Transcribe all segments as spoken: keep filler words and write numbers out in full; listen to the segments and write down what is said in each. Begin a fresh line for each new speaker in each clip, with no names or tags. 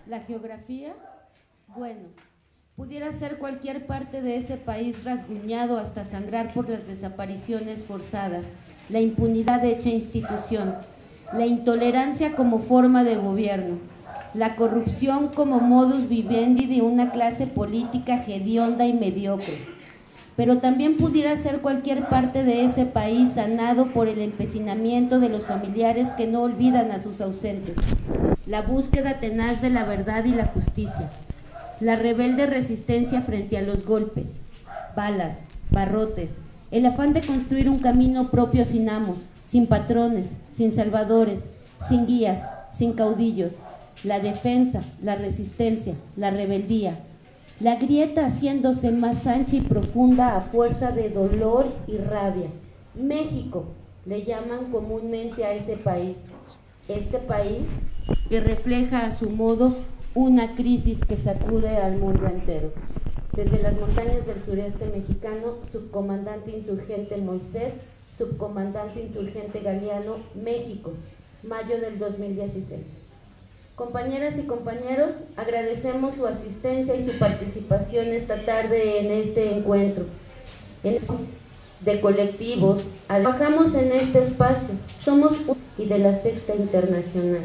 La geografía, bueno, pudiera ser cualquier parte de ese país rasguñado hasta sangrar por las desapariciones forzadas, la impunidad hecha institución, la intolerancia como forma de gobierno, la corrupción como modus vivendi de una clase política hedionda y mediocre. Pero también pudiera ser cualquier parte de ese país sanado por el empecinamiento de los familiares que no olvidan a sus ausentes, la búsqueda tenaz de la verdad y la justicia, la rebelde resistencia frente a los golpes, balas, barrotes, el afán de construir un camino propio sin amos, sin patrones, sin salvadores, sin guías, sin caudillos, la defensa, la resistencia, la rebeldía, la grieta haciéndose más ancha y profunda a fuerza de dolor y rabia. México le llaman comúnmente a ese país, este país que refleja a su modo una crisis que sacude al mundo entero. Desde las montañas del sureste mexicano, subcomandante insurgente Moisés, subcomandante insurgente Galeano, México, mayo del dos mil dieciséis. Compañeras y compañeros, agradecemos su asistencia y su participación esta tarde en este encuentro en de colectivos. Trabajamos en este espacio, somos y de la Sexta Internacional.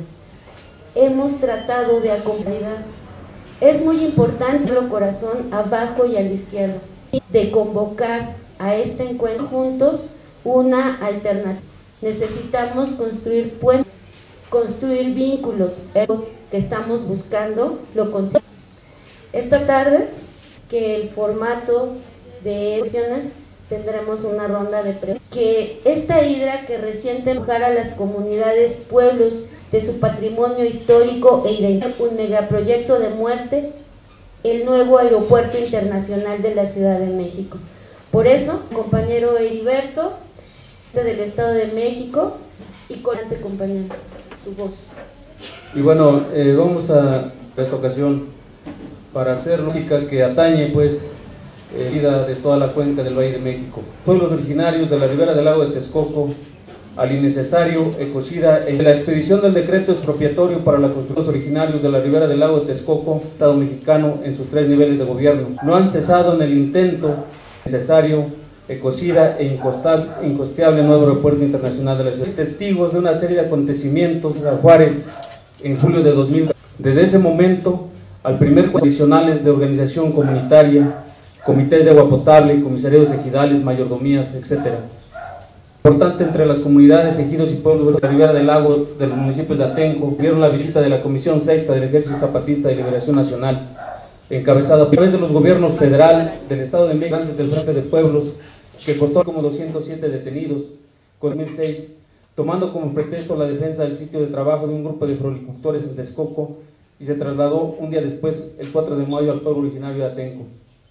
Hemos tratado de acompañar. Es muy importante el corazón abajo y a la izquierda, de convocar a este encuentro juntos una alternativa. Necesitamos construir puentes, construir vínculos, eso que estamos buscando, lo conseguimos. Esta tarde, que el formato de elecciones, tendremos una ronda de premios. Que esta hidra que reciente empujar a las comunidades, pueblos de su patrimonio histórico e identidad, un megaproyecto de muerte, el nuevo aeropuerto internacional de la Ciudad de México. Por eso, compañero Heriberto, del Estado de México, y con este compañero, su voz.
Y bueno, eh, vamos a esta ocasión para hacer lógica que atañe pues eh, vida de toda la cuenca del Valle de México. Pueblos originarios de la ribera del lago de Texcoco, al innecesario ecocida en la expedición del decreto expropiatorio para la construcción originarios de la ribera del lago de Texcoco, Estado mexicano en sus tres niveles de gobierno. No han cesado en el intento necesario, ecocida e incosteable nuevo aeropuerto internacional de la ciudad. Testigos de una serie de acontecimientos a Juárez en julio de dos mil. Desde ese momento, al primer condicionales de organización comunitaria, comités de agua potable, comisariados ejidales, mayordomías, etcétera. Importante entre las comunidades, ejidos y pueblos de la ribera del lago de los municipios de Atenco, vieron la visita de la Comisión Sexta del Ejército Zapatista de Liberación Nacional, encabezada a través de los gobiernos federal, del Estado de México, antes del Frente de Pueblos, que costó como doscientos siete detenidos, con dos mil seis, tomando como pretexto la defensa del sitio de trabajo de un grupo de floricultores en Texcoco, y se trasladó un día después, el cuatro de mayo, al pueblo originario de Atenco.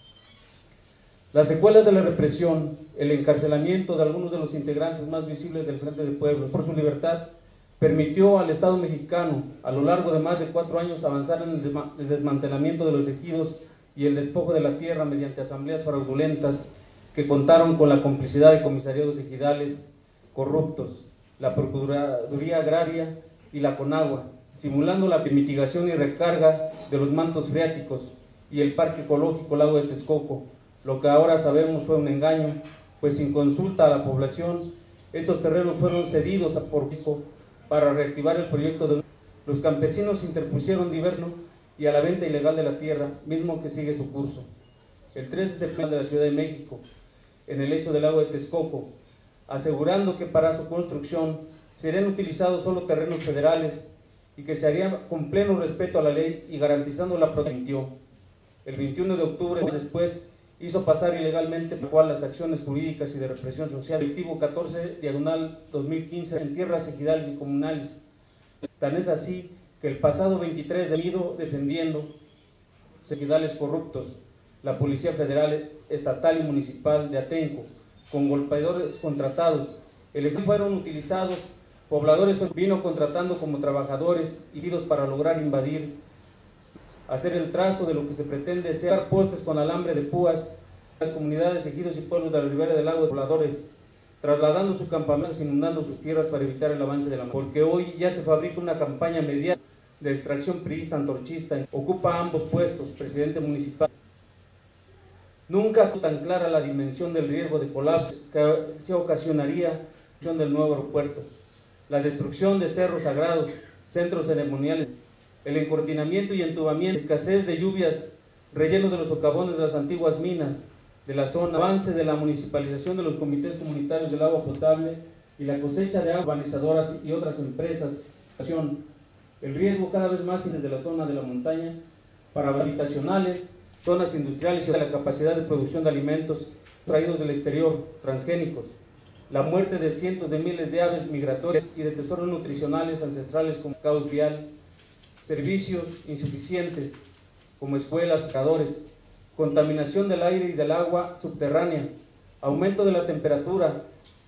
Las secuelas de la represión, el encarcelamiento de algunos de los integrantes más visibles del Frente de Pueblos por su libertad, permitió al Estado mexicano, a lo largo de más de cuatro años, avanzar en el desmantelamiento de los ejidos y el despojo de la tierra mediante asambleas fraudulentas que contaron con la complicidad de comisariados ejidales corruptos, la Procuraduría Agraria y la Conagua, simulando la mitigación y recarga de los mantos freáticos y el Parque Ecológico Lago de Texcoco. Lo que ahora sabemos fue un engaño, pues sin consulta a la población, estos terrenos fueron cedidos a Porfico para reactivar el proyecto de... Los campesinos interpusieron diversos y a la venta ilegal de la tierra, mismo que sigue su curso. El tres de septiembre de la Ciudad de México, en el lecho del lago de Texcoco, asegurando que para su construcción serían utilizados solo terrenos federales y que se haría con pleno respeto a la ley y garantizando la protección. El veintiuno de octubre, después, hizo pasar ilegalmente por cual las acciones jurídicas y de represión social, colectivo catorce, diagonal dos mil quince, en tierras ejidales y comunales. Tan es así que el pasado veintitrés de mayo, defendiendo ejidales corruptos, la Policía Federal, Estatal y Municipal de Atenco, con golpeadores contratados, el ejército fueron utilizados, pobladores vino contratando como trabajadores y para lograr invadir, hacer el trazo de lo que se pretende ser postes con alambre de púas, las comunidades, ejidos y pueblos de la ribera del lago de pobladores, trasladando sus campamentos, inundando sus tierras para evitar el avance de la muerte. Porque hoy ya se fabrica una campaña mediática de extracción priista, antorchista, ocupa ambos puestos, presidente municipal. Nunca tan clara la dimensión del riesgo de colapso que se ocasionaría del nuevo aeropuerto, la destrucción de cerros sagrados, centros ceremoniales, el encortinamiento y entubamiento, escasez de lluvias, relleno de los socavones de las antiguas minas de la zona, avance de la municipalización de los comités comunitarios del agua potable y la cosecha de agua, urbanizadoras y otras empresas, el riesgo cada vez más desde la zona de la montaña para habitacionales, zonas industriales y la capacidad de producción de alimentos traídos del exterior, transgénicos, la muerte de cientos de miles de aves migratorias y de tesoros nutricionales ancestrales como caos vial, servicios insuficientes como escuelas, pescadores, contaminación del aire y del agua subterránea, aumento de la temperatura,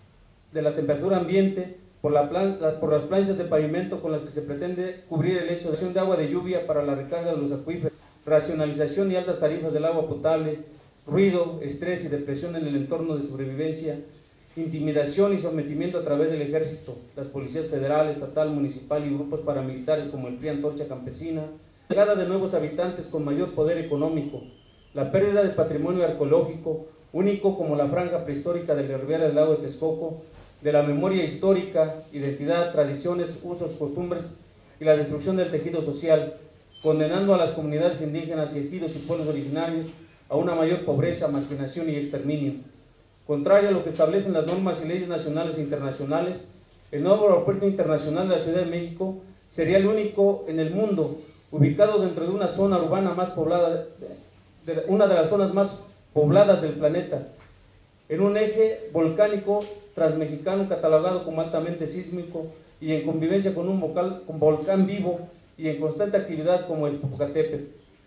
de la temperatura ambiente por, la plan, la, por las planchas de pavimento con las que se pretende cubrir el hecho de agua de lluvia para la recarga de los acuíferos, racionalización y altas tarifas del agua potable, ruido, estrés y depresión en el entorno de sobrevivencia, intimidación y sometimiento a través del ejército, las policías federal, estatal, municipal y grupos paramilitares como el P R I Antorcha Campesina, la llegada de nuevos habitantes con mayor poder económico, la pérdida de patrimonio arqueológico, único como la franja prehistórica de la ribera del lago de Texcoco, de la memoria histórica, identidad, tradiciones, usos, costumbres y la destrucción del tejido social, condenando a las comunidades indígenas y ejidos y pueblos originarios a una mayor pobreza, marginación y exterminio. Contrario a lo que establecen las normas y leyes nacionales e internacionales, el nuevo aeropuerto internacional de la Ciudad de México sería el único en el mundo ubicado dentro de una zona urbana más poblada, de, de, una de las zonas más pobladas del planeta, en un eje volcánico transmexicano catalogado como altamente sísmico y en convivencia con un vocal, con volcán vivo y en constante actividad como el Popocatépetl.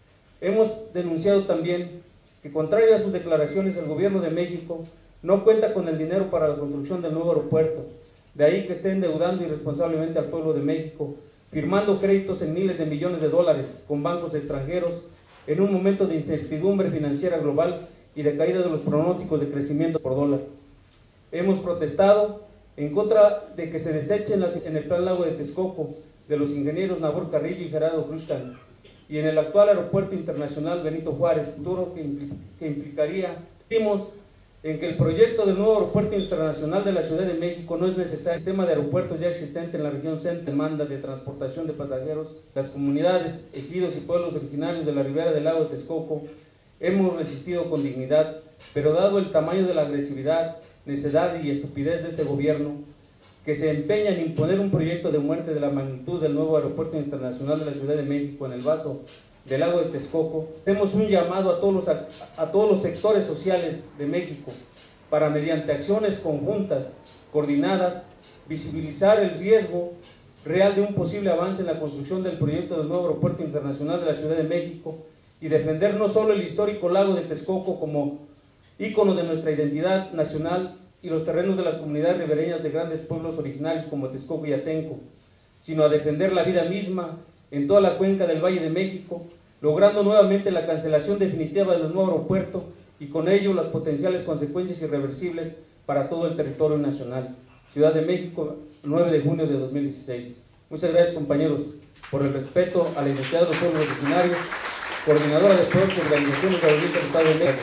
Hemos denunciado también que, contrario a sus declaraciones, el gobierno de México no cuenta con el dinero para la construcción del nuevo aeropuerto, de ahí que esté endeudando irresponsablemente al pueblo de México, firmando créditos en miles de millones de dólares con bancos extranjeros en un momento de incertidumbre financiera global y de caída de los pronósticos de crecimiento por dólar. Hemos protestado en contra de que se desechen las, en el Plan Lago de Texcoco de los ingenieros Nabor Carrillo y Gerardo Cruzcan y en el actual Aeropuerto Internacional Benito Juárez, futuro que, impl que implicaría, dimos en que el proyecto del nuevo Aeropuerto Internacional de la Ciudad de México no es necesario. El sistema de aeropuertos ya existente en la región centro, demanda de transportación de pasajeros, las comunidades, ejidos y pueblos originarios de la ribera del lago de Texcoco, hemos resistido con dignidad, pero dado el tamaño de la agresividad, necedad y estupidez de este gobierno, que se empeña en imponer un proyecto de muerte de la magnitud del nuevo Aeropuerto Internacional de la Ciudad de México en el vaso del lago de Texcoco, hacemos un llamado a todos los, a, a todos los sectores sociales de México para, mediante acciones conjuntas, coordinadas, visibilizar el riesgo real de un posible avance en la construcción del proyecto del nuevo Aeropuerto Internacional de la Ciudad de México y defender no solo el histórico lago de Texcoco como ícono de nuestra identidad nacional y los terrenos de las comunidades ribereñas de grandes pueblos originarios como Texcoco y Atenco, sino a defender la vida misma en toda la cuenca del Valle de México, logrando nuevamente la cancelación definitiva del nuevo aeropuerto y con ello las potenciales consecuencias irreversibles para todo el territorio nacional. Ciudad de México, nueve de junio de dos mil dieciséis. Muchas gracias, compañeros, por el respeto a la identidad de los pueblos originarios, coordinadora de pueblos y organizaciones de del Estado de México.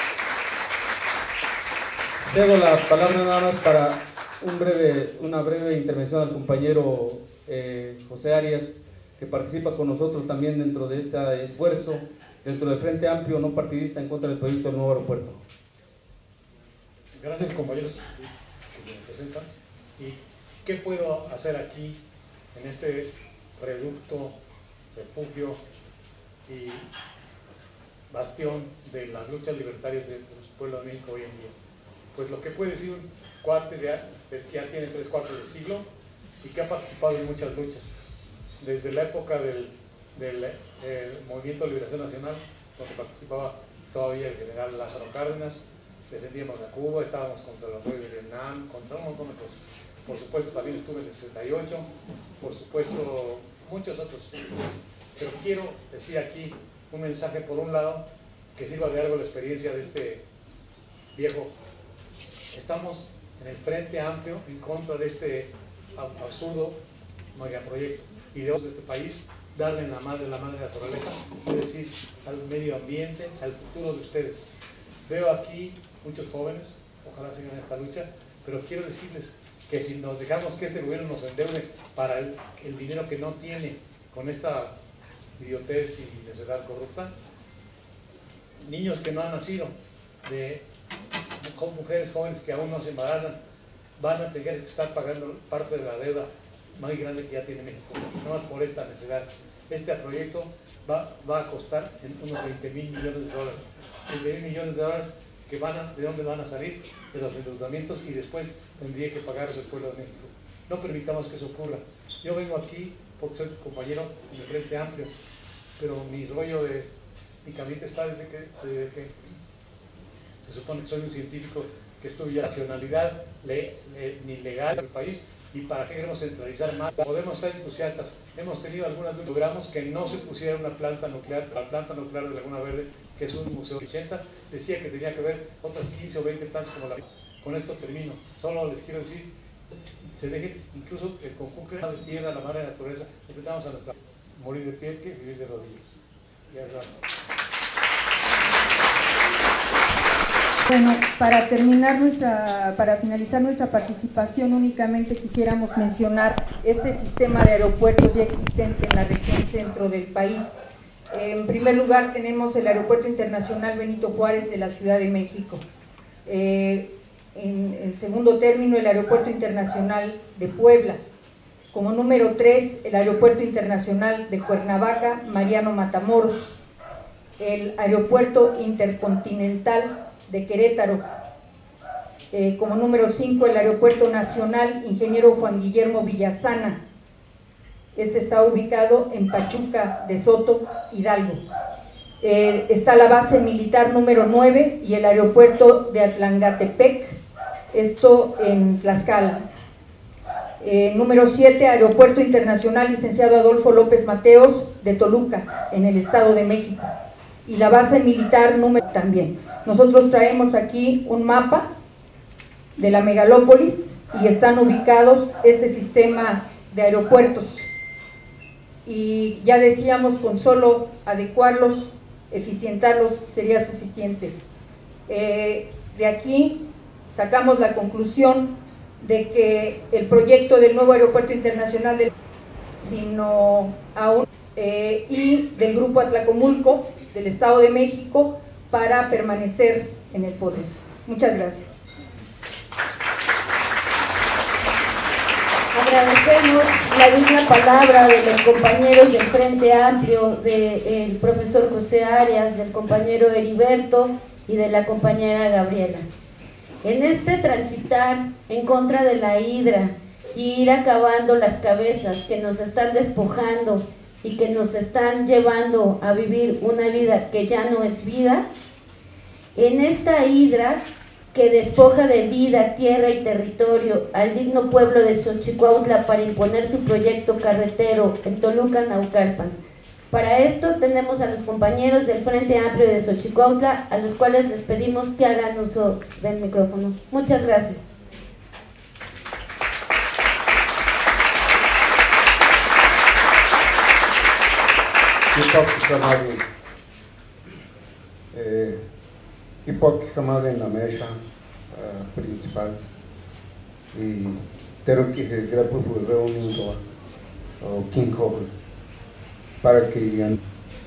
Cedo la palabra nada más para un breve, una breve intervención al compañero eh, José Arias, que participa con nosotros también dentro de este esfuerzo, dentro del Frente Amplio no partidista en contra del proyecto del nuevo aeropuerto.
Gracias, compañeros que me presentan. ¿Y qué puedo hacer aquí en este reducto, refugio y bastión de las luchas libertarias de los pueblos de México hoy en día? Pues lo que puede decir un cuate de, de, que ya tiene tres cuartos de siglo y que ha participado en muchas luchas, desde la época del, del eh, Movimiento de Liberación Nacional, donde participaba todavía el general Lázaro Cárdenas, defendíamos a Cuba, estábamos contra los reyes de Vietnam, contra un montón de cosas. Por supuesto también estuve en el sesenta y ocho, por supuesto muchos otros puntos. Pero quiero decir aquí un mensaje, por un lado, que sirva de algo la experiencia de este viejo. Estamos en el Frente Amplio en contra de este absurdo megaproyecto y de otros de este país darle en la madre la madre naturaleza, es decir, al medio ambiente, al futuro de ustedes. Veo aquí muchos jóvenes, ojalá sigan esta lucha, pero quiero decirles que si nos dejamos que este gobierno nos endeude para el, el dinero que no tiene con esta idiotez y necedad corrupta, niños que no han nacido, de mujeres jóvenes que aún no se embarazan, van a tener que estar pagando parte de la deuda más grande que ya tiene México, no más por esta necesidad. Este proyecto va, va a costar en unos veinte mil millones de dólares. veinte mil millones de dólares que van a, ¿de dónde van a salir? De los endeudamientos, y después tendría que pagarlos el pueblo de México. No permitamos que eso ocurra. Yo vengo aquí porque soy compañero del Frente Amplio, pero mi rollo de mi camino está desde que, desde que se supone que soy un científico que estudia nacionalidad le, le, ni legal del país, y para qué queremos centralizar más. Podemos ser entusiastas. Hemos tenido algunas dudas. Logramos que no se pusiera una planta nuclear. La planta nuclear de Laguna Verde, que es un museo de ochenta, decía que tenía que ver otras quince o veinte plantas como la. Con esto termino. Solo les quiero decir, se deje incluso el conjunto de tierra, la madre naturaleza, intentamos a nuestra morir de pie que vivir de rodillas. Ya es raro.
Bueno, para terminar nuestra, para finalizar nuestra participación, únicamente quisiéramos mencionar este sistema de aeropuertos ya existente en la región centro del país. En primer lugar tenemos el Aeropuerto Internacional Benito Juárez de la Ciudad de México. Eh, en, en segundo término, el Aeropuerto Internacional de Puebla. Como número tres, el Aeropuerto Internacional de Cuernavaca, Mariano Matamoros. El Aeropuerto Intercontinental de Querétaro. Eh, como número cinco, el Aeropuerto Nacional Ingeniero Juan Guillermo Villasana. Este está ubicado en Pachuca de Soto, Hidalgo. Eh, está la base militar número nueve y el aeropuerto de Atlangatepec, esto en Tlaxcala. Eh, número siete, Aeropuerto Internacional Licenciado Adolfo López Mateos de Toluca, en el Estado de México. Y la base militar número también. Nosotros traemos aquí un mapa de la megalópolis y están ubicados este sistema de aeropuertos. Y ya decíamos, con solo adecuarlos, eficientarlos sería suficiente. Eh, de aquí sacamos la conclusión de que el proyecto del nuevo aeropuerto internacional de sino aún eh, y del Grupo Atlacomulco del Estado de México para permanecer en el poder. Muchas gracias.
Agradecemos la digna palabra de los compañeros del Frente Amplio, del profesor José Arias, del compañero Heriberto y de la compañera Gabriela. En este transitar en contra de la hidra y ir acabando las cabezas que nos están despojando y que nos están llevando a vivir una vida que ya no es vida, en esta hidra que despoja de vida, tierra y territorio al digno pueblo de Xochicuautla para imponer su proyecto carretero en Toluca, Naucalpan. Para esto tenemos a los compañeros del Frente Amplio de Xochicuautla, a los cuales les pedimos que hagan uso del micrófono. Muchas gracias.
Hipoc Hamad en la mesa uh, principal y tengo que grabar por reunión o King Cobra para que eh,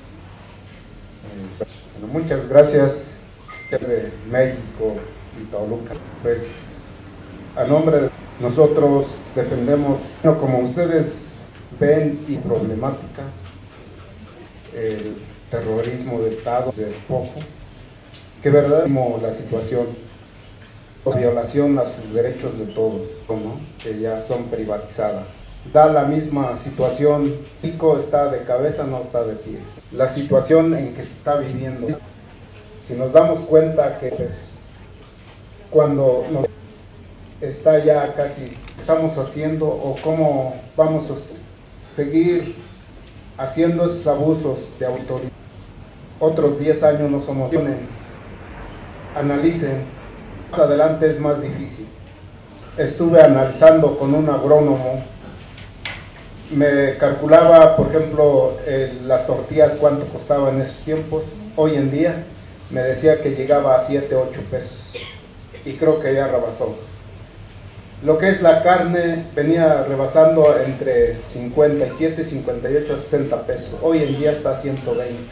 bueno, muchas gracias de México y Toluca. Pues a nombre de nosotros defendemos, bueno, como ustedes ven, y problemática el terrorismo de Estado, de despojo, que verdad como la situación, la violación a sus derechos de todos, ¿no? Que ya son privatizadas. Da la misma situación, México está de cabeza, no está de pie. La situación en que se está viviendo, si nos damos cuenta que es cuando nos está ya casi, estamos haciendo o cómo vamos a seguir haciendo esos abusos de autoridad. Otros diez años no somos. Analicen, más adelante es más difícil. Estuve analizando con un agrónomo me calculaba, por ejemplo, eh, las tortillas cuánto costaban en esos tiempos. Hoy en día me decía que llegaba a siete, ocho pesos y creo que ya rebasó. Lo que es la carne venía rebasando entre cincuenta y siete, cincuenta y ocho a sesenta pesos. Hoy en día está a ciento veinte.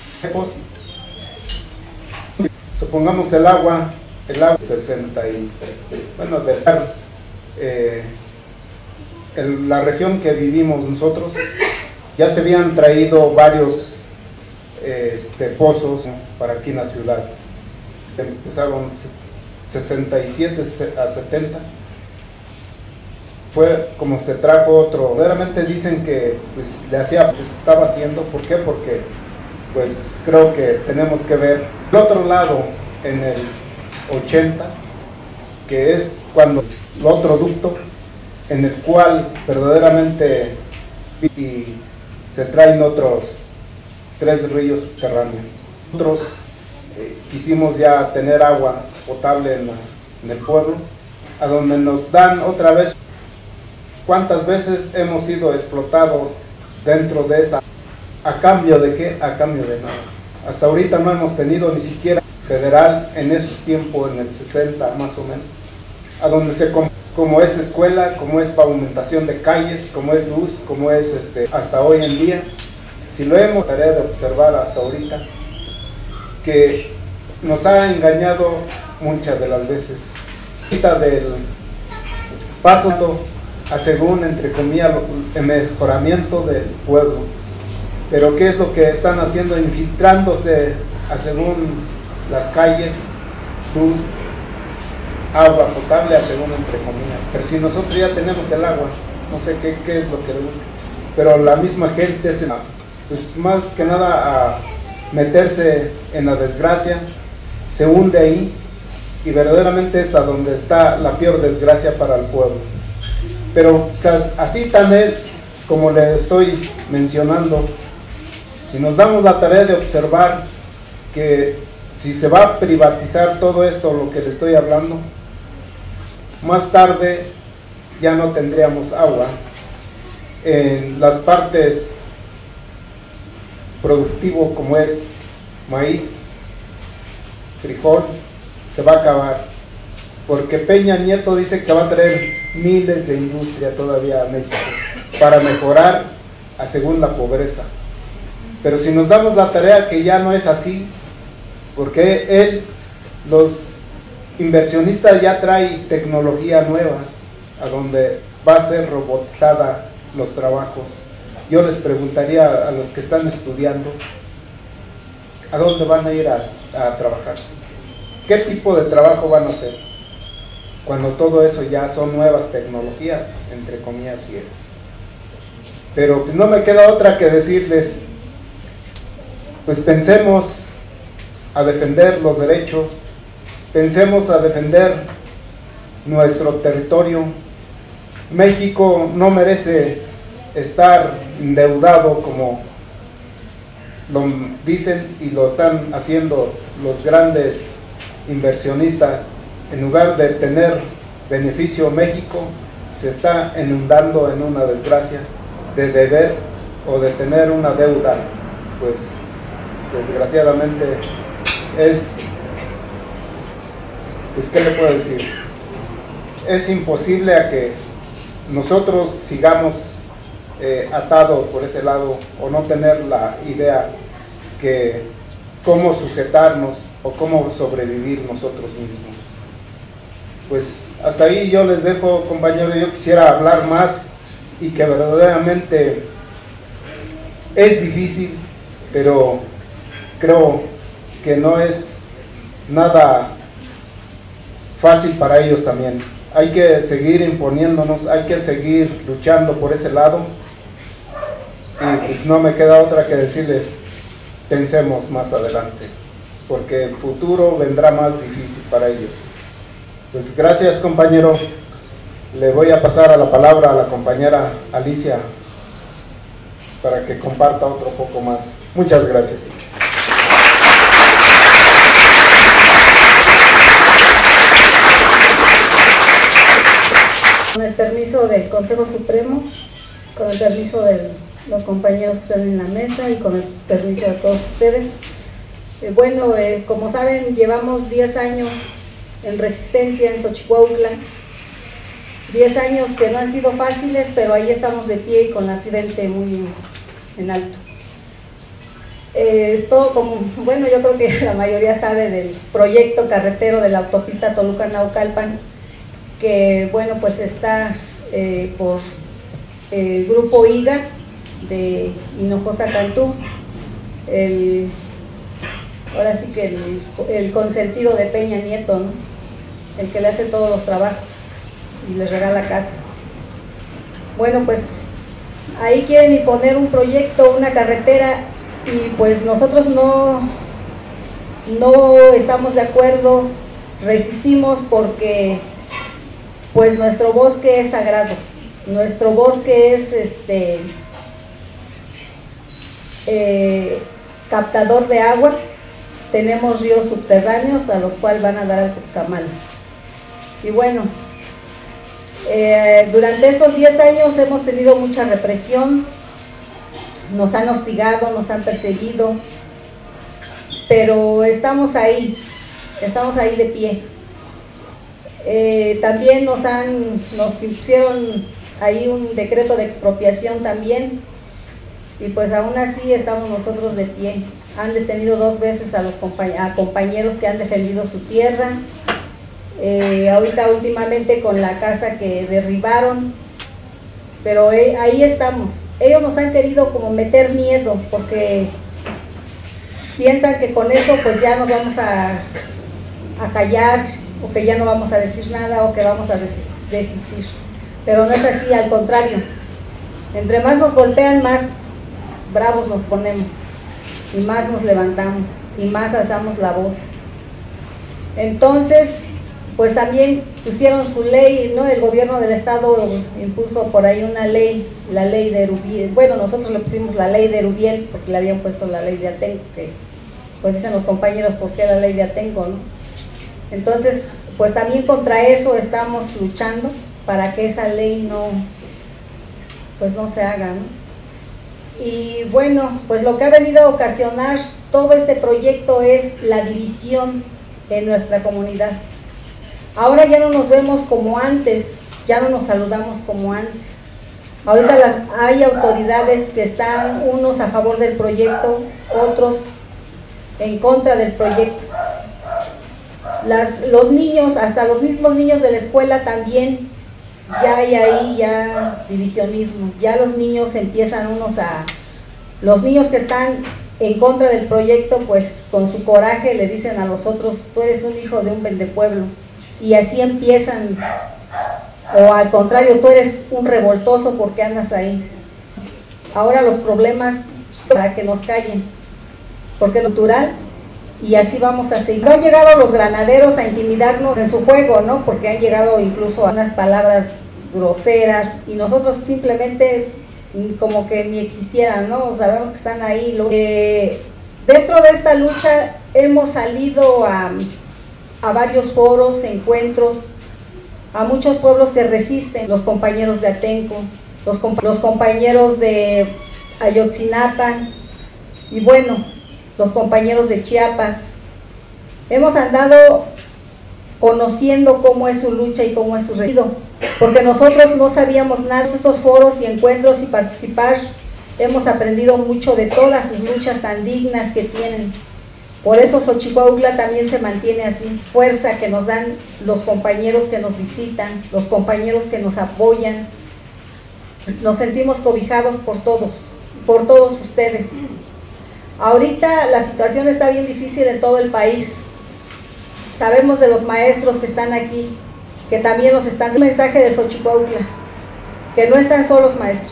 Supongamos el agua, el agua sesenta y bueno, del eh, el, la región que vivimos nosotros, ya se habían traído varios eh, este, pozos para aquí en la ciudad. Empezaron sesenta y siete a setenta. Fue como se trajo otro. Verdaderamente dicen que pues, le hacía, pues, estaba haciendo. ¿Por qué? Porque pues creo que tenemos que ver el otro lado en el ochenta, que es cuando el otro ducto en el cual verdaderamente y se traen otros tres ríos subterráneos. Nosotros eh, quisimos ya tener agua potable en, la, en el pueblo, a donde nos dan otra vez. ¿Cuántas veces hemos sido explotados dentro de esa? ¿A cambio de qué? A cambio de nada. Hasta ahorita no hemos tenido ni siquiera federal en esos tiempos, en el sesenta más o menos, a donde se como es escuela, como es pavimentación de calles, como es luz, como es este, hasta hoy en día. Si lo hemos tarea de observar hasta ahorita, que nos ha engañado muchas de las veces. Ahorita del paso a según, entre comillas, el mejoramiento del pueblo. Pero ¿qué es lo que están haciendo? Infiltrándose a según las calles, luz, agua potable, a según, entre comillas. Pero si nosotros ya tenemos el agua, no sé qué, qué es lo que le busca. Pero la misma gente se, pues más que nada a meterse en la desgracia, se hunde ahí, y verdaderamente es a donde está la peor desgracia para el pueblo. Pero o sea, así tan es como le estoy mencionando. Si nos damos la tarea de observar que si se va a privatizar todo esto, lo que le estoy hablando, más tarde ya no tendríamos agua. En las partes productivas como es maíz, frijol, se va a acabar. Porque Peña Nieto dice que va a traer miles de industria todavía a México para mejorar a según la pobreza. Pero si nos damos la tarea que ya no es así, porque él, los inversionistas ya traen tecnología nuevas, a donde va a ser robotizada los trabajos. Yo les preguntaría a los que están estudiando, ¿a dónde van a ir a, a trabajar? ¿Qué tipo de trabajo van a hacer? Cuando todo eso ya son nuevas tecnologías, entre comillas, sí es. Pero pues no me queda otra que decirles, pues pensemos a defender los derechos, pensemos a defender nuestro territorio. México no merece estar endeudado como lo dicen y lo están haciendo los grandes inversionistas. En lugar de tener beneficio, México se está inundando en una desgracia de deber o de tener una deuda, pues desgraciadamente es, pues ¿qué le puedo decir? Es imposible a que nosotros sigamos eh, atados por ese lado o no tener la idea que cómo sujetarnos o cómo sobrevivir nosotros mismos. Pues hasta ahí yo les dejo, compañeros. Yo quisiera hablar más y que verdaderamente es difícil, pero creo que no es nada fácil para ellos también. Hay que seguir imponiéndonos, hay que seguir luchando por ese lado, y pues no me queda otra que decirles, pensemos más adelante, porque el futuro vendrá más difícil para ellos. Pues gracias, compañero. Le voy a pasar a la palabra a la compañera Alicia para que comparta otro poco más. Muchas gracias.
Con el permiso del Consejo Supremo, con el permiso de los compañeros que están en la mesa y con el permiso de todos ustedes. Eh, bueno, eh, como saben, llevamos diez años en resistencia en Xochicuautla, diez años que no han sido fáciles, pero ahí estamos de pie y con la frente muy en alto. Eh, esto, como, bueno, yo creo que la mayoría sabe del proyecto carretero de la autopista Toluca-Naucalpan, que bueno, pues está eh, por el eh, grupo I G A de Hinojosa Cantú, el, ahora sí que el, el consentido de Peña Nieto, ¿no? El que le hace todos los trabajos y le regala casas. Bueno, pues ahí quieren imponer un proyecto, una carretera, y pues nosotros no, no estamos de acuerdo, resistimos porque pues nuestro bosque es sagrado, nuestro bosque es este eh, captador de agua, tenemos ríos subterráneos a los cuales van a dar al Cuxamala. Y bueno, eh, durante estos diez años hemos tenido mucha represión, nos han hostigado, nos han perseguido, pero estamos ahí, estamos ahí de pie. Eh, también nos han, nos hicieron ahí un decreto de expropiación también, y pues aún así estamos nosotros de pie. Han detenido dos veces a los compañ a compañeros que han defendido su tierra, eh, ahorita últimamente con la casa que derribaron, pero eh, ahí estamos. Ellos nos han querido como meter miedo porque piensan que con eso pues ya nos vamos a, a callar, o que ya no vamos a decir nada, o que vamos a desistir, pero no es así, al contrario, entre más nos golpean, más bravos nos ponemos, y más nos levantamos, y más alzamos la voz. Entonces, pues también pusieron su ley, ¿no? El gobierno del estado impuso por ahí una ley, la ley de Erubiel. Bueno, nosotros le pusimos la ley de Erubiel porque le habían puesto la ley de Atenco, que pues dicen los compañeros, ¿por qué la ley de Atenco, no? Entonces, pues también contra eso estamos luchando para que esa ley no, pues no se haga, ¿no? Y bueno, pues lo que ha venido a ocasionar todo este proyecto es la división en nuestra comunidad. Ahora ya no nos vemos como antes, ya no nos saludamos como antes. Ahorita las, hay autoridades que están unos a favor del proyecto, otros en contra del proyecto. Las, los niños, hasta los mismos niños de la escuela también, ya hay ahí ya divisionismo. Ya los niños empiezan unos a... Los niños que están en contra del proyecto, pues con su coraje le dicen a los otros, tú eres un hijo de un vendepueblo. Y así empiezan, o al contrario, tú eres un revoltoso porque andas ahí. Ahora los problemas para que nos callen, porque es natural, y así vamos a seguir. No han llegado los granaderos a intimidarnos en su juego, ¿no? Porque han llegado incluso a unas palabras groseras, y nosotros simplemente como que ni existieran, ¿no? Sabemos que están ahí. Eh, dentro de esta lucha hemos salido a... a varios foros, encuentros, a muchos pueblos que resisten, los compañeros de Atenco, los, comp los compañeros de Ayotzinapa, y bueno, los compañeros de Chiapas. Hemos andado conociendo cómo es su lucha y cómo es su resido, porque nosotros no sabíamos nada de estos foros y encuentros y participar. Hemos aprendido mucho de todas sus luchas tan dignas que tienen. Por eso Xochicuautla también se mantiene así, fuerza que nos dan los compañeros que nos visitan, los compañeros que nos apoyan. Nos sentimos cobijados por todos, por todos ustedes. Ahorita la situación está bien difícil en todo el país. Sabemos de los maestros que están aquí, que también nos están dando un mensaje de Xochicuautla, que no están solos, maestros.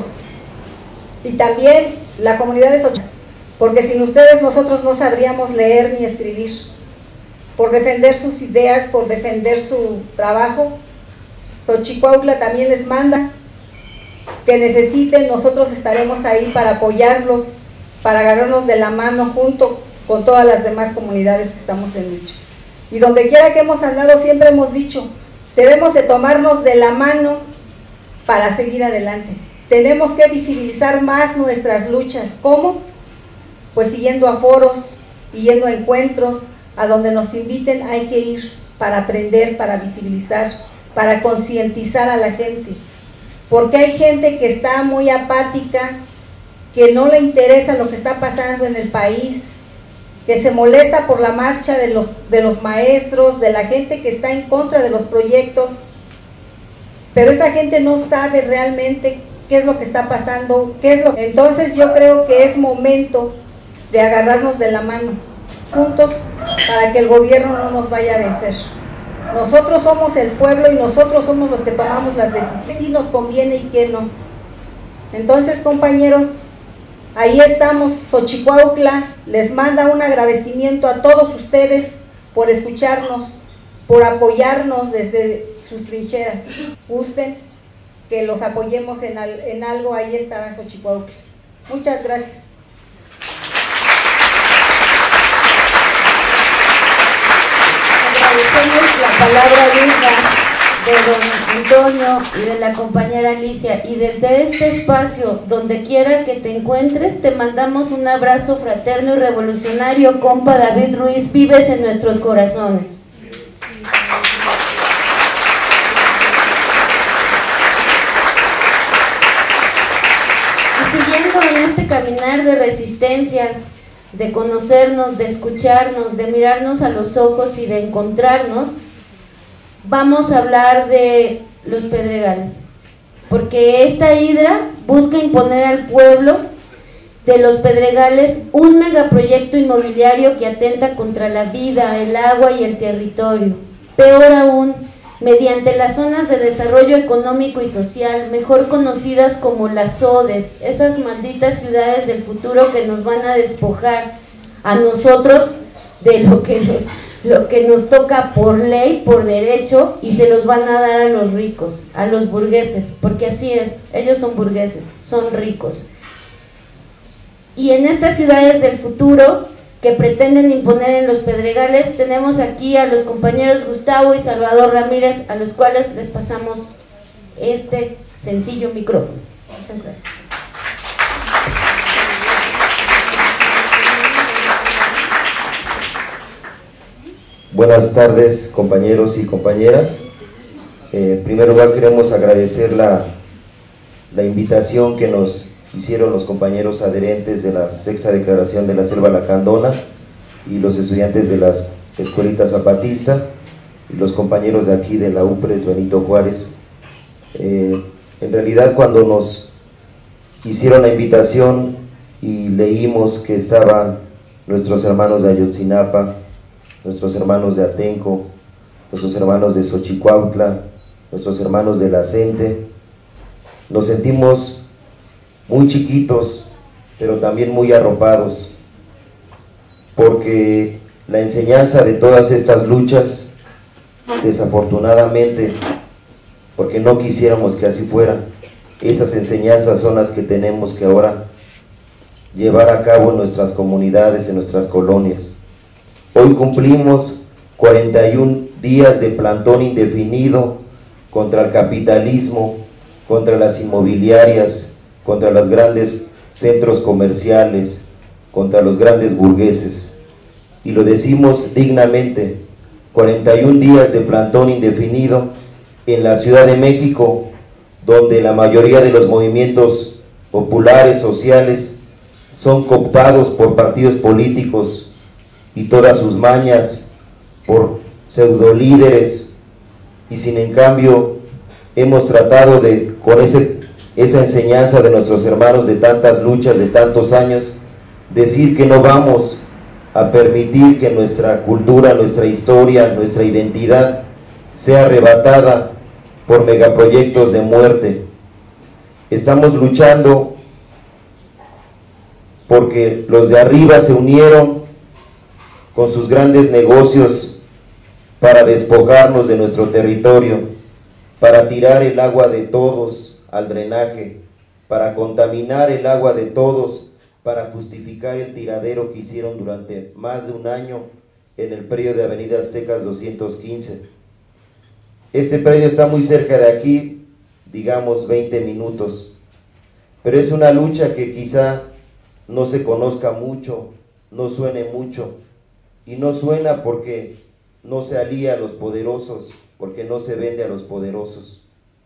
Y también la comunidad de Xochicuautla, porque sin ustedes nosotros no sabríamos leer ni escribir. Por defender sus ideas, por defender su trabajo, Xochicuautla también les manda que necesiten, nosotros estaremos ahí para apoyarlos, para agarrarnos de la mano junto con todas las demás comunidades que estamos en lucha. Y donde quiera que hemos andado siempre hemos dicho, debemos de tomarnos de la mano para seguir adelante. tenemos que visibilizar más nuestras luchas. ¿Cómo? Pues siguiendo a foros y yendo a encuentros, a donde nos inviten hay que ir para aprender, para visibilizar, para concientizar a la gente. Porque hay gente que está muy apática, que no le interesa lo que está pasando en el país, que se molesta por la marcha de los, de los maestros, de la gente que está en contra de los proyectos, pero esa gente no sabe realmente qué es lo que está pasando, qué es lo... Entonces yo creo que es momento de agarrarnos de la mano, juntos, para que el gobierno no nos vaya a vencer. Nosotros somos el pueblo y nosotros somos los que tomamos las decisiones, si nos conviene y qué no. Entonces, compañeros, ahí estamos. Xochicuautla les manda un agradecimiento a todos ustedes por escucharnos, por apoyarnos desde sus trincheras. Gusten que los apoyemos en, al, en algo, ahí estará Xochicuautla. Muchas gracias.
Agradecemos la palabra digna de don Antonio y de la compañera Alicia, y desde este espacio, donde quiera que te encuentres, te mandamos un abrazo fraterno y revolucionario, compa David Ruiz, vives en nuestros corazones. Y siguiendo en este caminar de resistencias, de conocernos, de escucharnos, de mirarnos a los ojos y de encontrarnos, vamos a hablar de los Pedregales, porque esta hidra busca imponer al pueblo de los Pedregales un megaproyecto inmobiliario que atenta contra la vida, el agua y el territorio. Peor aún, mediante las zonas de desarrollo económico y social, mejor conocidas como las O D Es, esas malditas ciudades del futuro que nos van a despojar a nosotros de lo que nos, lo que nos toca por ley, por derecho, y se los van a dar a los ricos, a los burgueses, porque así es, ellos son burgueses, son ricos. Y en estas ciudades del futuro que pretenden imponer en los Pedregales, tenemos aquí a los compañeros Gustavo y Salvador Ramírez, a los cuales les pasamos este sencillo micrófono. Muchas gracias.
Buenas tardes, compañeros y compañeras. Eh, en primer lugar queremos agradecer la, la invitación que nos hicieron los compañeros adherentes de la sexta declaración de la Selva Lacandona y los estudiantes de la Escuelita Zapatista y los compañeros de aquí de la UPRES Benito Juárez. Eh, en realidad, cuando nos hicieron la invitación y leímos que estaban nuestros hermanos de Ayotzinapa, nuestros hermanos de Atenco, nuestros hermanos de Xochicuautla, nuestros hermanos de la CENTE, nos sentimos muy chiquitos, pero también muy arropados, porque la enseñanza de todas estas luchas, desafortunadamente, porque no quisiéramos que así fuera, esas enseñanzas son las que tenemos que ahora llevar a cabo en nuestras comunidades, en nuestras colonias. Hoy cumplimos cuarenta y un días de plantón indefinido contra el capitalismo, contra las inmobiliarias, contra los grandes centros comerciales, contra los grandes burgueses. Y lo decimos dignamente, cuarenta y un días de plantón indefinido en la Ciudad de México, donde la mayoría de los movimientos populares, sociales, son cooptados por partidos políticos y todas sus mañas por pseudolíderes, y sin en cambio hemos tratado de, con ese esa enseñanza de nuestros hermanos de tantas luchas, de tantos años, decir que no vamos a permitir que nuestra cultura, nuestra historia, nuestra identidad sea arrebatada por megaproyectos de muerte. Estamos luchando porque los de arriba se unieron con sus grandes negocios para despojarnos de nuestro territorio, para tirar el agua de todos al drenaje, para contaminar el agua de todos, para justificar el tiradero que hicieron durante más de un año en el predio de Avenida Aztecas doscientos quince. Este predio está muy cerca de aquí, digamos veinte minutos, pero es una lucha que quizá no se conozca mucho, no suene mucho, y no suena porque no se alía a los poderosos, porque no se vende a los poderosos.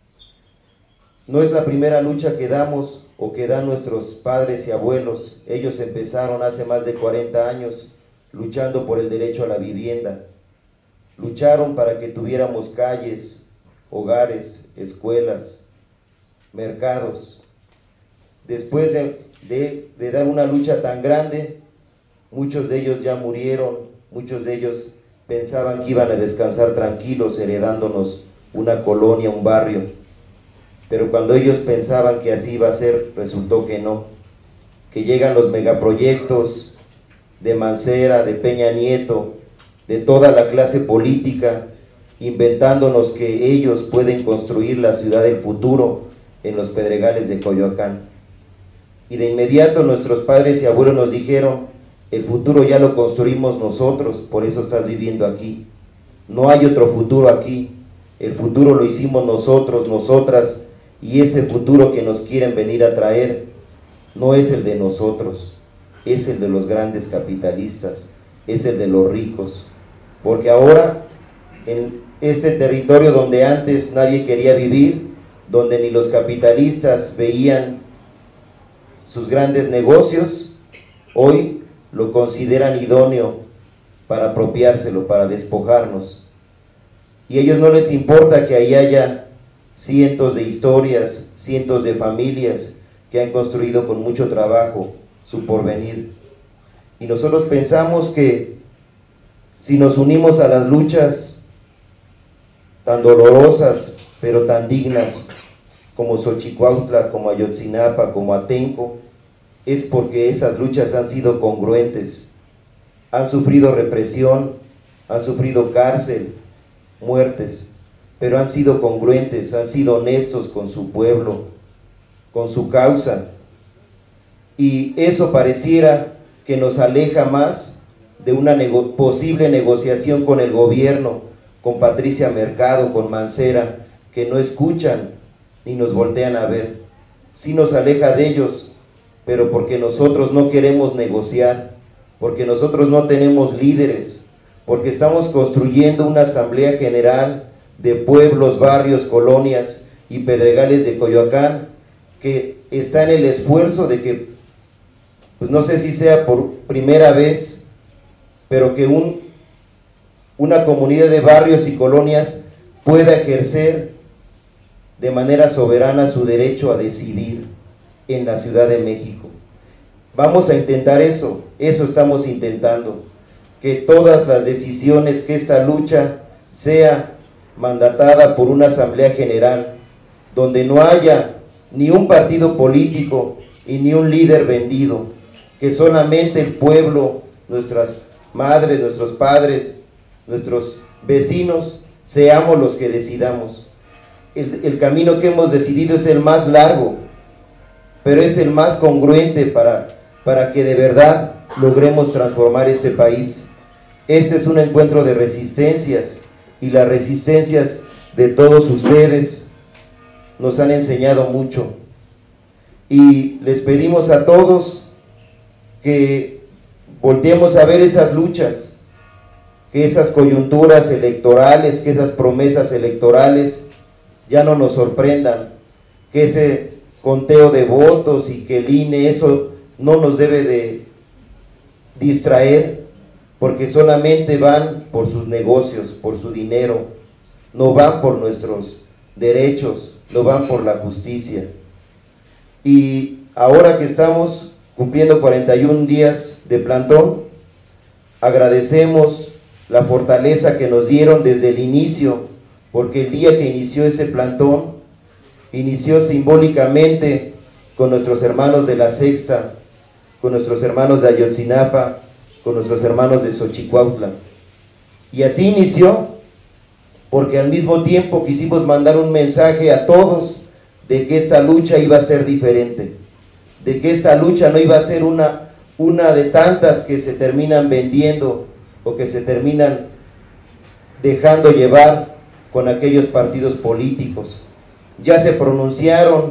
No es la primera lucha que damos o que dan nuestros padres y abuelos. Ellos empezaron hace más de cuarenta años luchando por el derecho a la vivienda. Lucharon para que tuviéramos calles, hogares, escuelas, mercados. Después de, de, de dar una lucha tan grande, muchos de ellos ya murieron, muchos de ellos pensaban que iban a descansar tranquilos heredándonos una colonia, un barrio, pero cuando ellos pensaban que así iba a ser, resultó que no, que llegan los megaproyectos de Mancera, de Peña Nieto, de toda la clase política, inventándonos que ellos pueden construir la ciudad del futuro en los Pedregales de Coyoacán. Y de inmediato nuestros padres y abuelos nos dijeron: el futuro ya lo construimos nosotros, por eso estás viviendo aquí. No hay otro futuro aquí, el futuro lo hicimos nosotros, nosotras, y ese futuro que nos quieren venir a traer no es el de nosotros, es el de los grandes capitalistas, es el de los ricos, porque ahora en este territorio donde antes nadie quería vivir, donde ni los capitalistas veían sus grandes negocios, hoy lo consideran idóneo para apropiárselo, para despojarnos. Y a ellos no les importa que ahí haya cientos de historias, cientos de familias que han construido con mucho trabajo su porvenir. Y nosotros pensamos que si nos unimos a las luchas tan dolorosas, pero tan dignas, como Xochicuautla, como Ayotzinapa, como Atenco, es porque esas luchas han sido congruentes, han sufrido represión, han sufrido cárcel, muertes, pero han sido congruentes, han sido honestos con su pueblo, con su causa, y eso pareciera que nos aleja más de una nego- posible negociación con el gobierno, con Patricia Mercado, con Mancera, que no escuchan ni nos voltean a ver. Sí nos aleja de ellos, pero porque nosotros no queremos negociar, porque nosotros no tenemos líderes, porque estamos construyendo una asamblea general de pueblos, barrios, colonias y pedregales de Coyoacán, que está en el esfuerzo de que, pues no sé si sea por primera vez, pero que un, una comunidad de barrios y colonias pueda ejercer de manera soberana su derecho a decidir en la Ciudad de México. Vamos a intentar eso, eso estamos intentando, que todas las decisiones, que esta lucha sea mandatada por una asamblea general, donde no haya ni un partido político y ni un líder vendido, que solamente el pueblo, nuestras madres, nuestros padres, nuestros vecinos, seamos los que decidamos. El, el camino que hemos decidido es el más largo, pero es el más congruente para, para que de verdad logremos transformar este país. Este es un encuentro de resistencias, y las resistencias de todos ustedes nos han enseñado mucho, y les pedimos a todos que volteemos a ver esas luchas, que esas coyunturas electorales, que esas promesas electorales ya no nos sorprendan, que ese conteo de votos y que el I N E, eso no nos debe de distraer, porque solamente van por sus negocios, por su dinero, no van por nuestros derechos, no van por la justicia. Y ahora que estamos cumpliendo cuarenta y un días de plantón, agradecemos la fortaleza que nos dieron desde el inicio, porque el día que inició ese plantón, inició simbólicamente con nuestros hermanos de la Sexta, con nuestros hermanos de Ayotzinapa, con nuestros hermanos de Xochicuautla. Y así inició, porque al mismo tiempo quisimos mandar un mensaje a todos de que esta lucha iba a ser diferente, de que esta lucha no iba a ser una, una de tantas que se terminan vendiendo o que se terminan dejando llevar con aquellos partidos políticos. Ya se pronunciaron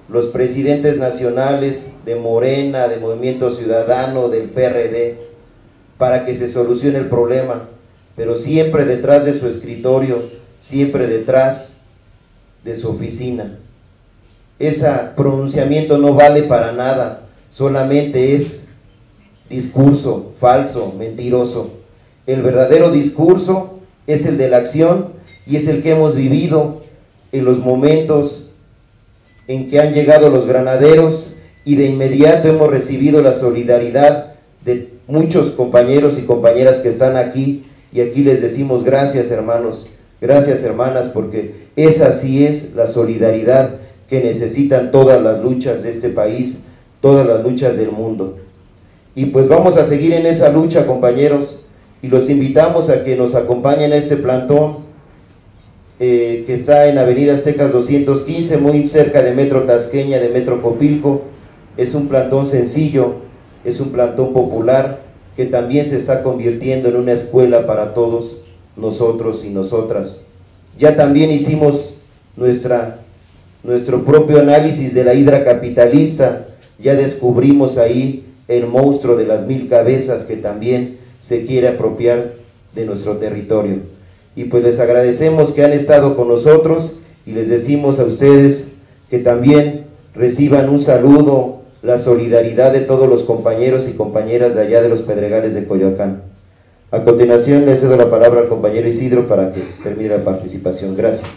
los presidentes nacionales de Morena, de Movimiento Ciudadano, del P R D, para que se solucione el problema, pero siempre detrás de su escritorio, siempre detrás de su oficina. Ese pronunciamiento no vale para nada, solamente es discurso falso, mentiroso. El verdadero discurso es el de la acción y es el que hemos vivido en los momentos en que han llegado los granaderos y de inmediato hemos recibido la solidaridad de muchos compañeros y compañeras que están aquí, y aquí les decimos gracias, hermanos, gracias, hermanas, porque esa sí es la solidaridad que necesitan todas las luchas de este país, todas las luchas del mundo. Y pues vamos a seguir en esa lucha, compañeros, y los invitamos a que nos acompañen a este plantón eh, que está en Avenida Aztecas doscientos quince, muy cerca de Metro Tasqueña, de Metro Copilco. Es un plantón sencillo, es un plantón popular que también se está convirtiendo en una escuela para todos nosotros y nosotras. Ya también hicimos nuestra, nuestro propio análisis de la hidra capitalista, ya descubrimos ahí el monstruo de las mil cabezas que también se quiere apropiar de nuestro territorio. Y pues les agradecemos que han estado con nosotros y les decimos a ustedes que también reciban un saludo, la solidaridad de todos los compañeros y compañeras de allá de los Pedregales de Coyoacán. A continuación le cedo la palabra al compañero Isidro para que termine la participación. Gracias.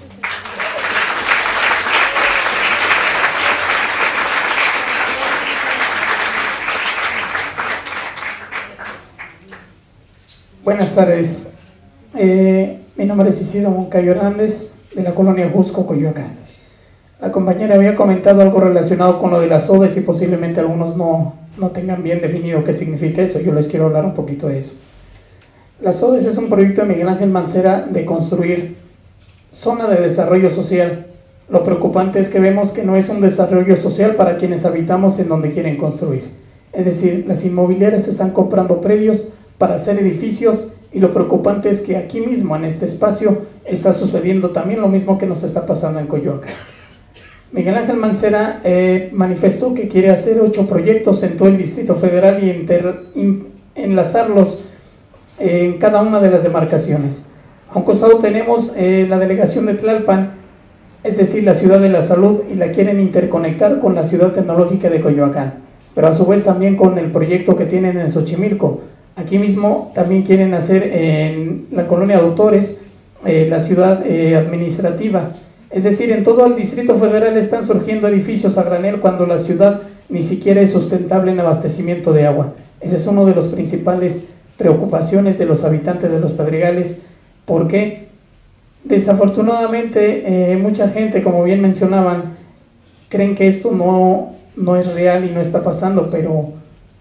Buenas tardes, eh, mi nombre es Isidro Moncayo Hernández, de la colonia Jusco, Coyoacán. La compañera había comentado algo relacionado con lo de las O D E S y posiblemente algunos no, no tengan bien definido qué significa eso. Yo les quiero hablar un poquito de eso. Las O D E S es un proyecto de Miguel Ángel Mancera de construir zona de desarrollo social. Lo preocupante es que vemos que no es un desarrollo social para quienes habitamos en donde quieren construir. Es decir, las inmobiliarias están comprando predios para hacer edificios, y lo preocupante es que aquí mismo en este espacio está sucediendo también lo mismo que nos está pasando en Coyoacán. Miguel Ángel Mancera eh, manifestó que quiere hacer ocho proyectos en todo el Distrito Federal y inter, in, enlazarlos eh, en cada una de las demarcaciones. A un costado tenemos eh, la delegación de Tlalpan, es decir, la ciudad de la salud, y la quieren interconectar con la ciudad tecnológica de Coyoacán, pero a su vez también con el proyecto que tienen en Xochimilco. Aquí mismo también quieren hacer en la colonia de Autores eh, la ciudad eh, administrativa. Es decir, en todo el Distrito Federal están surgiendo edificios a granel cuando la ciudad ni siquiera es sustentable en abastecimiento de agua. Ese es uno de los principales preocupaciones de los habitantes de los Pedregales, porque desafortunadamente eh, mucha gente, como bien mencionaban, creen que esto no, no es real y no está pasando, pero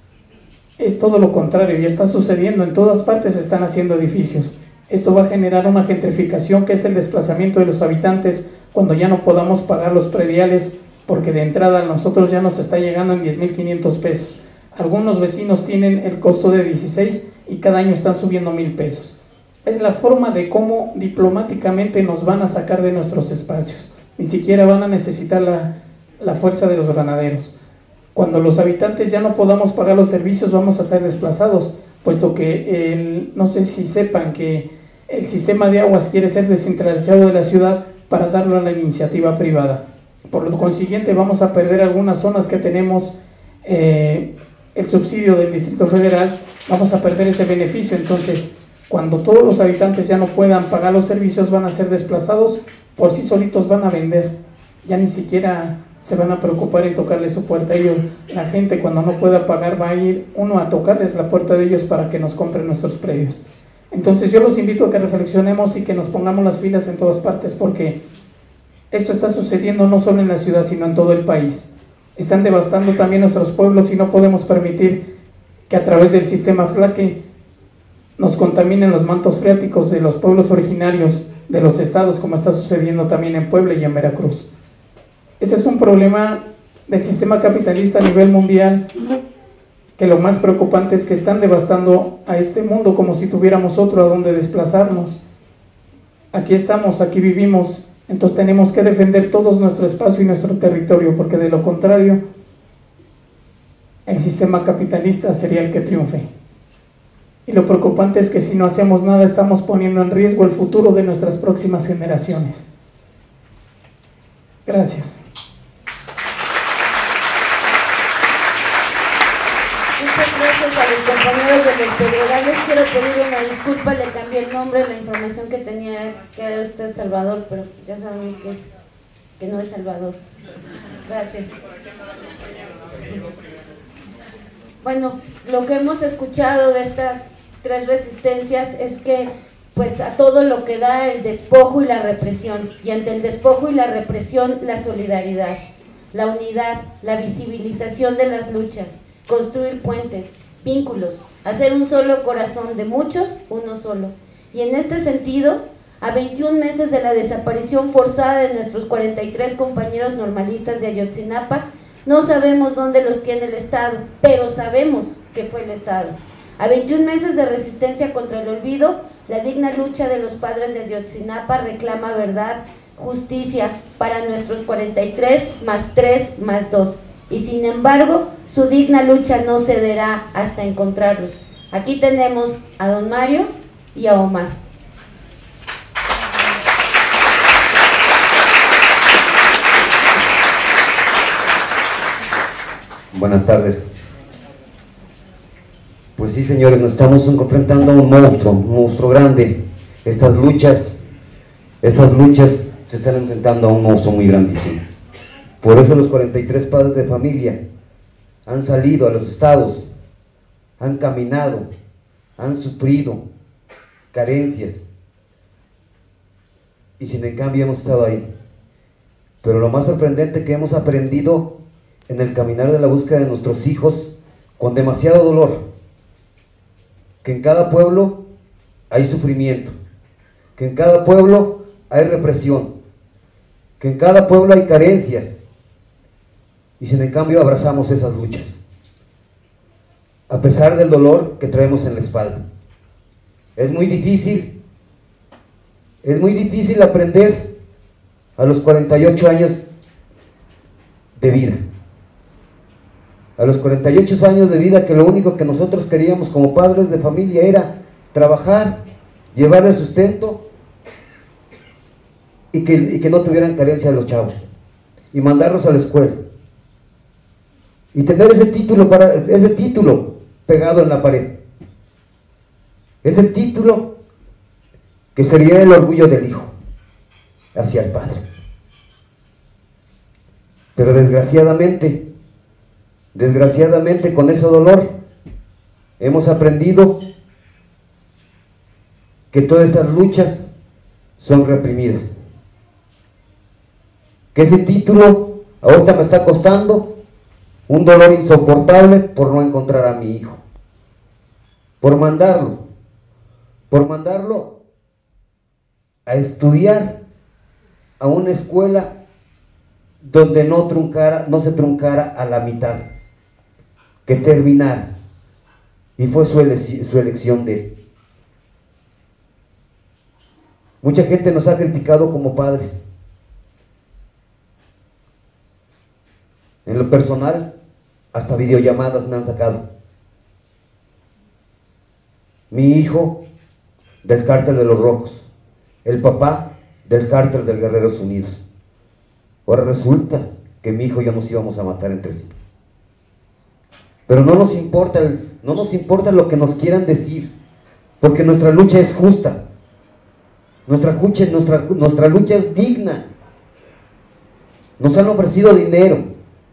es todo lo contrario, ya está sucediendo. En todas partes se están haciendo edificios. Esto va a generar una gentrificación, que es el desplazamiento de los habitantes cuando ya no podamos pagar los prediales, porque de entrada a nosotros ya nos está llegando en diez mil quinientos pesos. Algunos vecinos tienen el costo de dieciséis y cada año están subiendo mil pesos. Es la forma de cómo diplomáticamente nos van a sacar de nuestros espacios. Ni siquiera van a necesitar la, la fuerza de los granaderos. Cuando los habitantes ya no podamos pagar los servicios, vamos a ser desplazados, puesto que el, no sé si sepan que el sistema de aguas quiere ser descentralizado de la ciudad para darlo a la iniciativa privada. Por lo consiguiente, vamos a perder algunas zonas que tenemos eh, el subsidio del Distrito Federal, vamos a perder ese beneficio. Entonces, cuando todos los habitantes ya no puedan pagar los servicios, van a ser desplazados, por sí solitos van a vender, ya ni siquiera se van a preocupar en tocarle su puerta a ellos. La gente, cuando no pueda pagar, va a ir uno a tocarles la puerta de ellos para que nos compren nuestros predios. Entonces yo los invito a que reflexionemos y que nos pongamos las pilas en todas partes, porque esto está sucediendo no solo en la ciudad, sino en todo el país. Están devastando también nuestros pueblos y no podemos permitir que a través del sistema FLACE nos contaminen los mantos freáticos de los pueblos originarios de los estados, como está sucediendo también en Puebla y en Veracruz. Este es un problema del sistema capitalista a nivel mundial, que lo más preocupante es que están devastando a este mundo como si tuviéramos otro a donde desplazarnos. Aquí estamos, aquí vivimos, Entonces tenemos que defender todos nuestro espacio y nuestro territorio, porque de lo contrario, el sistema capitalista sería el que triunfe. Y lo preocupante es que si no hacemos nada, estamos poniendo en riesgo el futuro de nuestras próximas generaciones. Gracias.
Muchas gracias a los compañeros de los Pedregal. Les quiero pedir una disculpa, le cambié el nombre, la información que tenía, que era usted Salvador, pero ya sabemos que, es, que no es Salvador. Gracias. Bueno, lo que hemos escuchado de estas tres resistencias es que pues a todo lo que da el despojo y la represión, y ante el despojo y la represión la solidaridad, la unidad, la visibilización de las luchas, construir puentes, vínculos, hacer un solo corazón, de muchos, uno solo. Y en este sentido, a veintiún meses de la desaparición forzada de nuestros cuarenta y tres compañeros normalistas de Ayotzinapa, no sabemos dónde los tiene el Estado, pero sabemos que fue el Estado. A veintiún meses de resistencia contra el olvido, la digna lucha de los padres de Ayotzinapa reclama verdad, justicia para nuestros cuarenta y tres más tres más dos. Y sin embargo, su digna lucha no cederá hasta encontrarlos. Aquí tenemos a don Mario y a Omar.
Buenas tardes. Pues sí, señores, nos estamos enfrentando a un monstruo, un monstruo grande. Estas luchas, estas luchas se están enfrentando a un monstruo muy grandísimo. Por eso los cuarenta y tres padres de familia han salido a los estados, han caminado, han sufrido carencias, y sin en cambio hemos estado ahí. Pero lo más sorprendente que hemos aprendido en el caminar de la búsqueda de nuestros hijos, con demasiado dolor, que en cada pueblo hay sufrimiento, que en cada pueblo hay represión, que en cada pueblo hay carencias, y sin en cambio abrazamos esas luchas, a pesar del dolor que traemos en la espalda. Es muy difícil, es muy difícil aprender a los cuarenta y ocho años de vida. A los cuarenta y ocho años de vida, que lo único que nosotros queríamos como padres de familia era trabajar, llevar el sustento y que, y que no tuvieran carencia los chavos, y mandarlos a la escuela y tener ese título, para, ese título pegado en la pared, ese título que sería el orgullo del hijo hacia el padre. Pero desgraciadamente Desgraciadamente, con ese dolor, hemos aprendido que todas esas luchas son reprimidas. Que ese título ahorita me está costando un dolor insoportable por no encontrar a mi hijo. Por mandarlo, por mandarlo a estudiar a una escuela donde no truncara, no se truncara a la mitad, que terminar, y fue su, ele su elección de él. Mucha gente nos ha criticado como padres. En lo personal, hasta videollamadas me han sacado. Mi hijo del cártel de los Rojos, el papá del cártel de Guerreros Unidos. Ahora resulta que mi hijo y yo nos íbamos a matar entre sí. Pero no nos importa, el, no nos importa lo que nos quieran decir, porque nuestra lucha es justa, nuestra lucha, nuestra, nuestra lucha es digna. Nos han ofrecido dinero,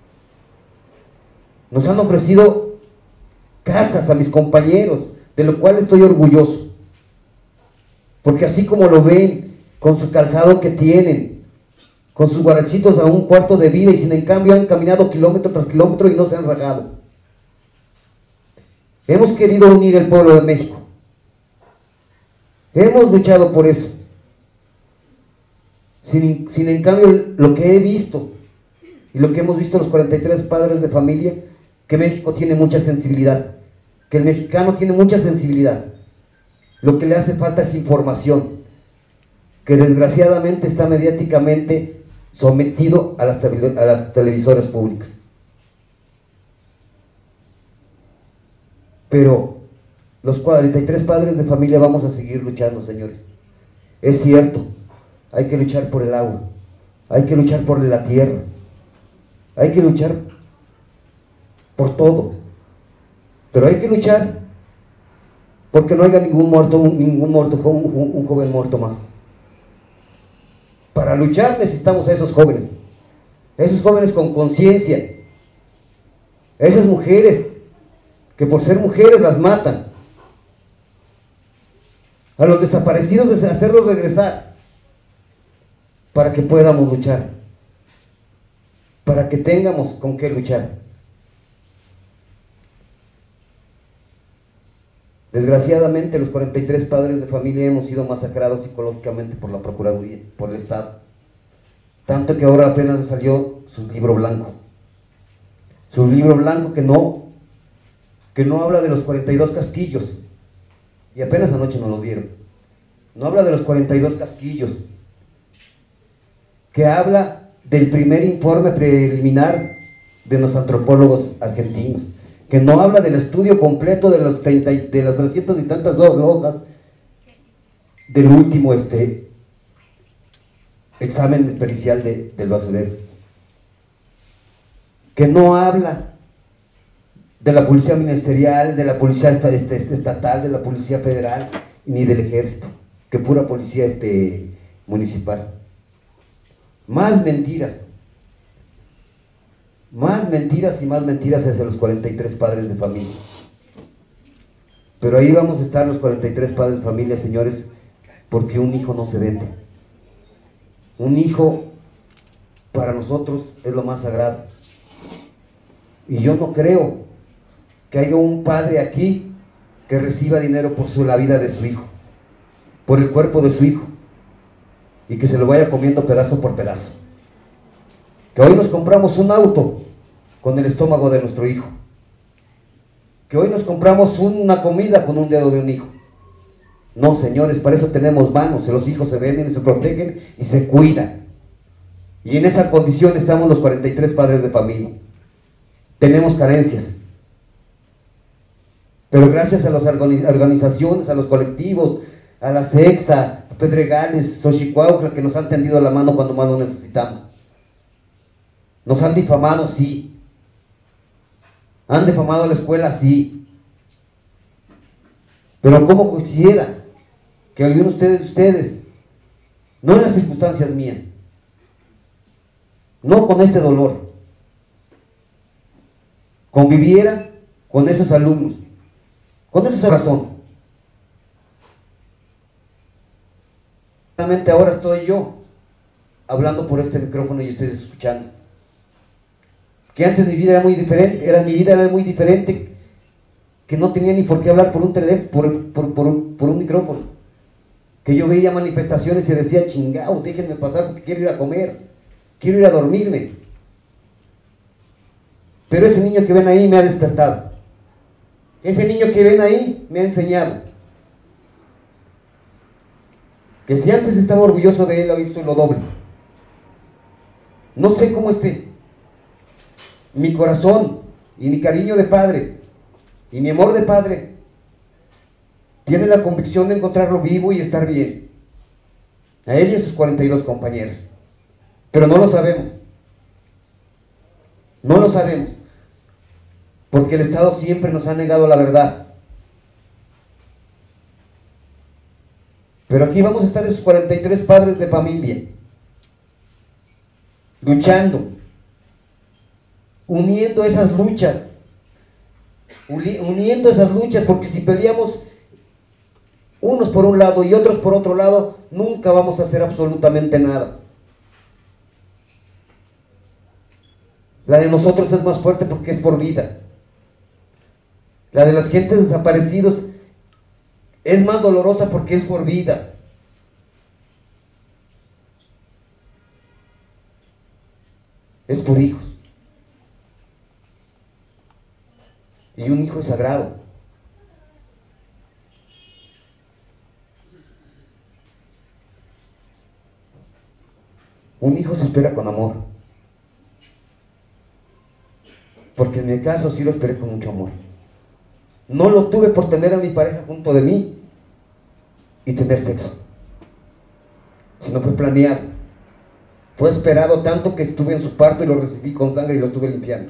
nos han ofrecido casas a mis compañeros, de lo cual estoy orgulloso, porque así como lo ven, con su calzado que tienen, con sus guarachitos a un cuarto de vida, y sin en cambio han caminado kilómetro tras kilómetro y no se han rajado. Hemos querido unir el pueblo de México. Hemos luchado por eso. Sin, sin en cambio, lo que he visto y lo que hemos visto los cuarenta y tres padres de familia, que México tiene mucha sensibilidad, que el mexicano tiene mucha sensibilidad. Lo que le hace falta es información. que desgraciadamente está mediáticamente sometido a las, a las televisoras públicas. Pero los cuarenta y tres padres de familia vamos a seguir luchando, señores. Es cierto, hay que luchar por el agua, hay que luchar por la tierra, hay que luchar por todo, pero hay que luchar porque no haya ningún muerto, ningún muerto, un, un joven muerto más. Para luchar necesitamos a esos jóvenes, esos jóvenes con conciencia, esas mujeres que por ser mujeres las matan, a los desaparecidos de hacerlos regresar, para que podamos luchar, para que tengamos con qué luchar. Desgraciadamente los cuarenta y tres padres de familia hemos sido masacrados psicológicamente por la Procuraduría, por el Estado, tanto que ahora apenas salió su libro blanco, su libro blanco que no, que no habla de los cuarenta y dos casquillos, y apenas anoche nos lo dieron, no habla de los cuarenta y dos casquillos, que habla del primer informe preliminar de los antropólogos argentinos, que no habla del estudio completo de, los treinta, de las trescientas y tantas hojas del último este, examen pericial de, del basurero, que no habla de la policía ministerial, de la policía estatal, de la policía federal, ni del ejército, que pura policía este, municipal. Más mentiras, más mentiras y más mentiras hacia los cuarenta y tres padres de familia. Pero ahí vamos a estar los cuarenta y tres padres de familia, señores, porque un hijo no se vende. Un hijo para nosotros es lo más sagrado. Y yo no creo que haya un padre aquí que reciba dinero por su, la vida de su hijo, por el cuerpo de su hijo, y que se lo vaya comiendo pedazo por pedazo. Que hoy nos compramos un auto con el estómago de nuestro hijo, que hoy nos compramos una comida con un dedo de un hijo. No, señores, para eso tenemos manos, los hijos se venden y se protegen y se cuidan, y en esa condición estamos los cuarenta y tres padres de familia. Tenemos carencias, pero gracias a las organizaciones, a los colectivos, a la Sexta, a Pedregales, Xochicuautla, que nos han tendido la mano cuando más lo necesitamos. Nos han difamado, sí. Han difamado a la escuela, sí. Pero ¿cómo quisiera que alguno de ustedes, ustedes, no en las circunstancias mías, no con este dolor, conviviera con esos alumnos, con esa razón? Realmente ahora estoy yo hablando por este micrófono y ustedes escuchando. Que antes mi vida era muy diferente, era, mi vida era muy diferente, que no tenía ni por qué hablar por un teléfono, por, por, por, por un micrófono. Que yo veía manifestaciones y decía, chingao, déjenme pasar porque quiero ir a comer, quiero ir a dormirme. Pero ese niño que ven ahí me ha despertado. Ese niño que ven ahí me ha enseñado que si antes estaba orgulloso de él, hoy estoy lo doble. No sé cómo esté. Mi corazón y mi cariño de padre y mi amor de padre tiene la convicción de encontrarlo vivo y estar bien, a él y a sus cuarenta y dos compañeros. Pero no lo sabemos. No lo sabemos. Porque el Estado siempre nos ha negado la verdad. Pero aquí vamos a estar esos cuarenta y tres padres de familia, luchando, uniendo esas luchas, uniendo esas luchas, porque si peleamos unos por un lado y otros por otro lado, nunca vamos a hacer absolutamente nada. La de nosotros es más fuerte porque es por vida. La de las gentes desaparecidos es más dolorosa porque es por vida. Es por hijos. Y un hijo es sagrado.
Un hijo se espera con amor. Porque en mi caso sí lo esperé con mucho amor. No lo tuve por tener a mi pareja junto de mí y tener sexo, sino fue planeado. Fue esperado tanto que estuve en su parto y lo recibí con sangre y lo estuve limpiando.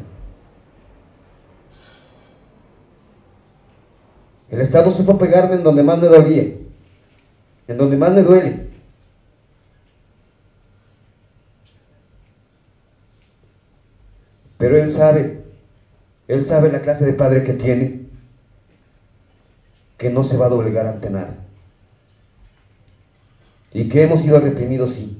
El Estado supo pegarme en donde más me dolía, en donde más me duele. Pero él sabe, él sabe la clase de padre que tiene, que no se va a doblegar ante nada. Y que hemos sido reprimidos, sí.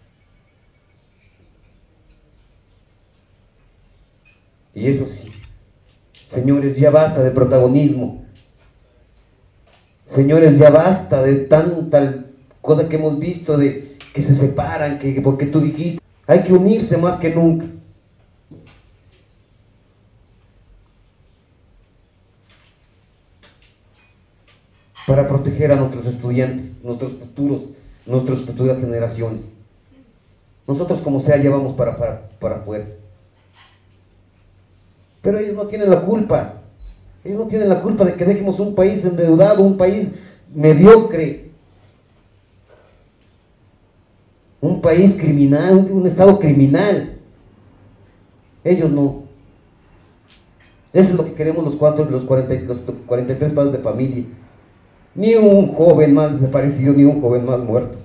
Y eso sí, señores, ya basta de protagonismo. Señores, ya basta de tanta cosa que hemos visto, de que se separan, que porque tú dijiste. Hay que unirse más que nunca. Para proteger a nuestros estudiantes, nuestros futuros, nuestras futuras generaciones. Nosotros como sea llevamos para, para, para afuera. Pero ellos no tienen la culpa. Ellos no tienen la culpa de que dejemos un país endeudado, un país mediocre, un país criminal, un, un estado criminal. Ellos no. Eso es lo que queremos los cuatro, los cuarenta, los cuarenta y tres padres de familia. Ni un joven más desaparecido, ni un joven más muerto.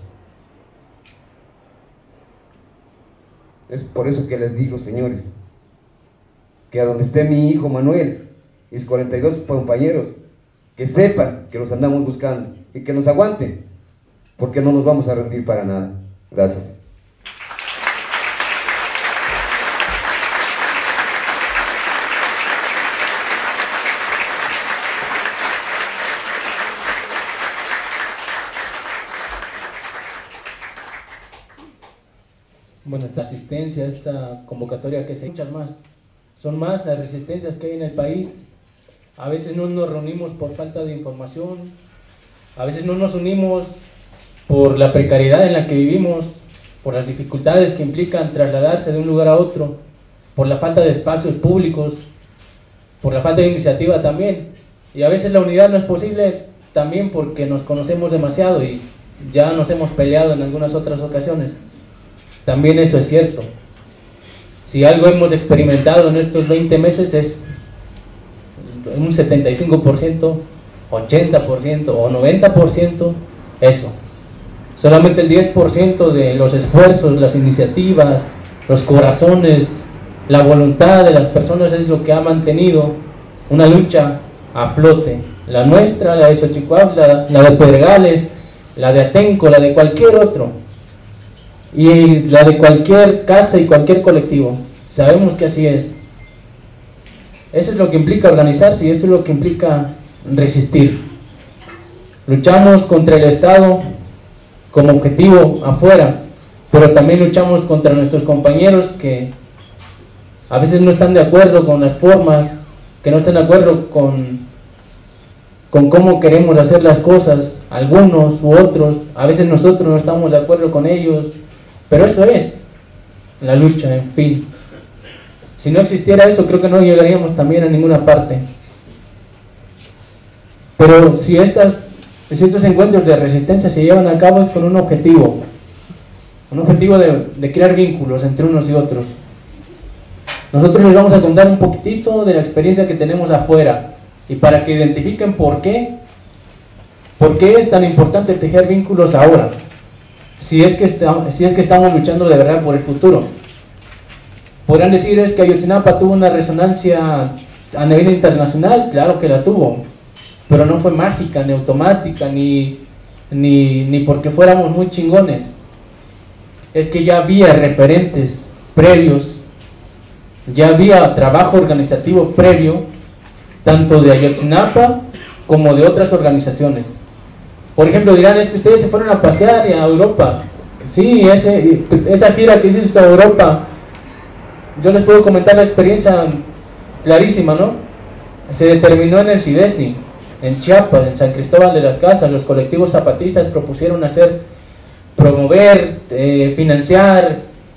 Es por eso que les digo, señores, que a donde esté mi hijo Manuel y sus cuarenta y dos compañeros, que sepan que los andamos buscando y que nos aguanten, porque no nos vamos a rendir para nada. Gracias.
Bueno, esta asistencia, esta convocatoria que se muchas más. Son más las resistencias que hay en el país. A veces no nos reunimos por falta de información, a veces no nos unimos por la precariedad en la que vivimos, por las dificultades que implican trasladarse de un lugar a otro, por la falta de espacios públicos, por la falta de iniciativa también. Y a veces la unidad no es posible también porque nos conocemos demasiado y ya nos hemos peleado en algunas otras ocasiones. También eso es cierto. Si algo hemos experimentado en estos veinte meses es un setenta y cinco por ciento, ochenta por ciento o noventa por ciento eso. Solamente el diez por ciento de los esfuerzos, las iniciativas, los corazones, la voluntad de las personas es lo que ha mantenido una lucha a flote. La nuestra, la de Xochicuautla, la de Pedregales, la de Atenco, la de cualquier otro. Y la de cualquier casa y cualquier colectivo. Sabemos que así es. Eso es lo que implica organizarse y eso es lo que implica resistir. Luchamos contra el Estado como objetivo afuera, pero también luchamos contra nuestros compañeros que a veces no están de acuerdo con las formas, que no están de acuerdo con, con cómo queremos hacer las cosas, algunos u otros. A veces nosotros no estamos de acuerdo con ellos. Pero eso es la lucha, en fin. Si no existiera eso, creo que no llegaríamos también a ninguna parte. Pero si, estas, si estos encuentros de resistencia se llevan a cabo es con un objetivo. Un objetivo de, de crear vínculos entre unos y otros. Nosotros les vamos a contar un poquitito de la experiencia que tenemos afuera. Y para que identifiquen por qué, por qué es tan importante tejer vínculos ahora. Si es, que está, si es que estamos luchando de verdad por el futuro. Podrán decir es que Ayotzinapa tuvo una resonancia a nivel internacional, claro que la tuvo, pero no fue mágica, ni automática, ni, ni, ni porque fuéramos muy chingones. Es que ya había referentes previos, ya había trabajo organizativo previo, tanto de Ayotzinapa como de otras organizaciones. Por ejemplo, dirán, es que ustedes se fueron a pasear a Europa. Sí, ese, esa gira que hiciste a Europa, yo les puedo comentar la experiencia clarísima, ¿no? Se determinó en el CIDESI, en Chiapas, en San Cristóbal de las Casas. Los colectivos zapatistas propusieron hacer, promover, eh, financiar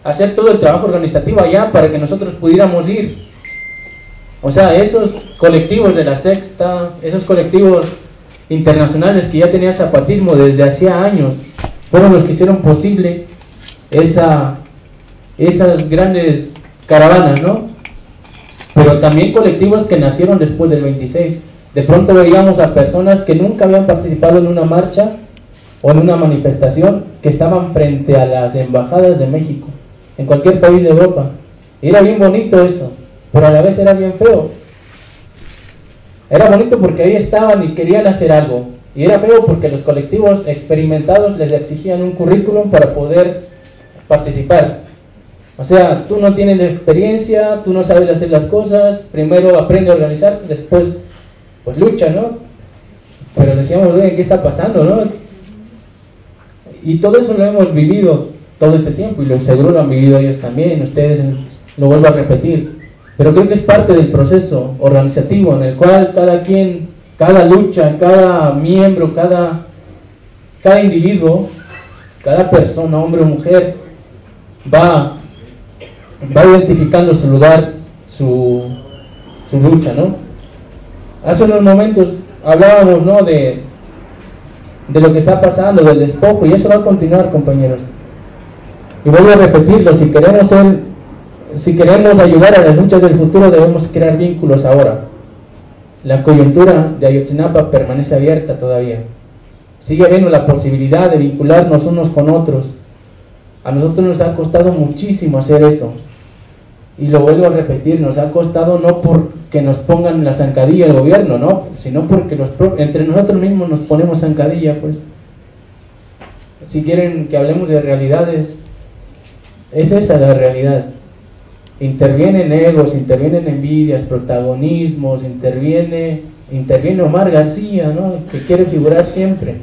hacer todo el trabajo organizativo allá para que nosotros pudiéramos ir. O sea, esos colectivos de la Sexta, esos colectivos internacionales que ya tenían zapatismo desde hacía años, fueron los que hicieron posible esa, esas grandes caravanas, ¿no? Pero también colectivos que nacieron después del veintiséis. De pronto veíamos a personas que nunca habían participado en una marcha o en una manifestación, que estaban frente a las embajadas de México, en cualquier país de Europa. Y era bien bonito eso, pero a la vez era bien feo. Era bonito porque ahí estaban y querían hacer algo, y era feo porque los colectivos experimentados les exigían un currículum para poder participar. O sea, tú no tienes la experiencia, tú no sabes hacer las cosas, primero aprende a organizar, después pues lucha, ¿no? Pero decíamos, oye, ¿qué está pasando, no? Y todo eso lo hemos vivido todo este tiempo, y lo seguro lo han vivido ellos también, ustedes, lo vuelvo a repetir. Pero creo que es parte del proceso organizativo en el cual cada quien, cada lucha, cada miembro, cada, cada individuo, cada persona, hombre o mujer, va, va identificando su lugar, su, su lucha, ¿no? Hace unos momentos hablábamos, ¿no?, de, de lo que está pasando, del despojo, y eso va a continuar, compañeros. Y vuelvo a repetirlo, si queremos ser, si queremos ayudar a las luchas del futuro, debemos crear vínculos ahora. La coyuntura de Ayotzinapa permanece abierta todavía. Sigue habiendo la posibilidad de vincularnos unos con otros. A nosotros nos ha costado muchísimo hacer eso. Y lo vuelvo a repetir, nos ha costado no porque nos pongan la zancadilla el gobierno, no, sino porque los, entre nosotros mismos nos ponemos zancadilla, pues. Si quieren que hablemos de realidades, es esa la realidad. Intervienen egos, intervienen envidias, protagonismos, interviene, interviene Omar García, ¿no?, que quiere figurar siempre.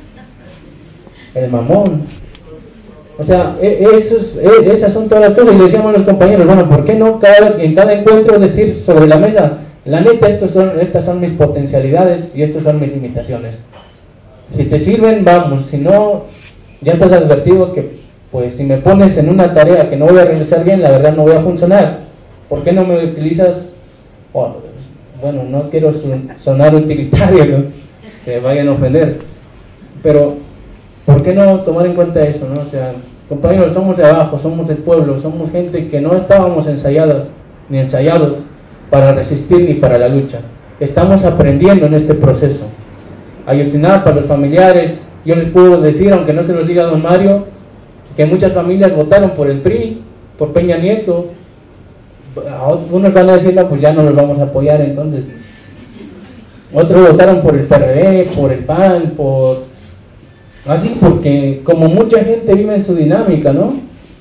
El mamón. O sea, esos, esas son todas las cosas. Y le decíamos a los compañeros, bueno, ¿por qué no cada, en cada encuentro decir sobre la mesa, la neta, estos son, estas son mis potencialidades y estas son mis limitaciones? Si te sirven, vamos. Si no, ya estás advertido que, pues, si me pones en una tarea que no voy a realizar bien, la verdad no voy a funcionar. ¿Por qué no me utilizas? Oh, bueno, no quiero sonar utilitario, ¿no?, se vayan a ofender, pero ¿por qué no tomar en cuenta eso, no? O sea, compañeros, somos de abajo, somos del pueblo, somos gente que no estábamos ensayadas ni ensayados para resistir ni para la lucha. Estamos aprendiendo en este proceso. Ayotzinapa, los familiares, yo les puedo decir, aunque no se los diga don Mario, que muchas familias votaron por el P R I, por Peña Nieto. Unos van a decir, no, pues ya no los vamos a apoyar entonces. Otros votaron por el P R D, por el P A N, por... así, porque como mucha gente vive en su dinámica, ¿no?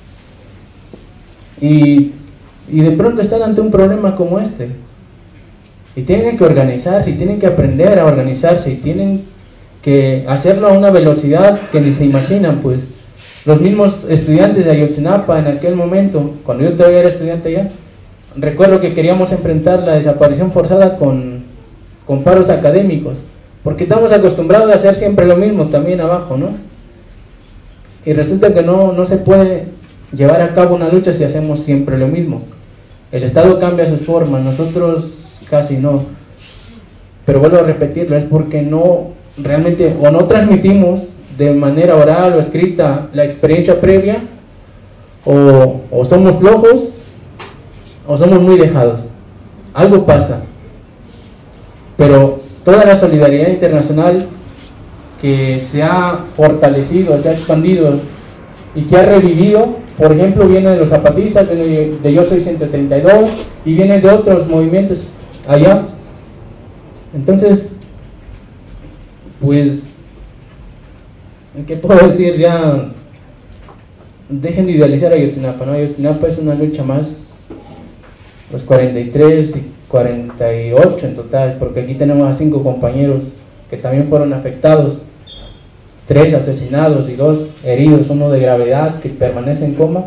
Y, y de pronto están ante un problema como este. Y tienen que organizarse, y tienen que aprender a organizarse, y tienen que hacerlo a una velocidad que ni se imaginan, pues. Los mismos estudiantes de Ayotzinapa en aquel momento, cuando yo todavía era estudiante allá, recuerdo que queríamos enfrentar la desaparición forzada con, con paros académicos, porque estamos acostumbrados a hacer siempre lo mismo también abajo, ¿no? Y resulta que no, no se puede llevar a cabo una lucha si hacemos siempre lo mismo. El Estado cambia sus formas, nosotros casi no. Pero vuelvo a repetirlo, es porque no realmente o no transmitimos de manera oral o escrita la experiencia previa, o, o somos flojos o somos muy dejados. Algo pasa. Pero toda la solidaridad internacional que se ha fortalecido, se ha expandido y que ha revivido, por ejemplo, viene de los zapatistas, viene de Yo Soy ciento treinta y dos y viene de otros movimientos allá. Entonces, pues, ¿qué puedo decir? Ya dejen de idealizar a Ayotzinapa, ¿no? Ayotzinapa es una lucha más, los cuarenta y tres y cuarenta y ocho en total, porque aquí tenemos a cinco compañeros que también fueron afectados, tres asesinados y dos heridos, uno de gravedad que permanece en coma.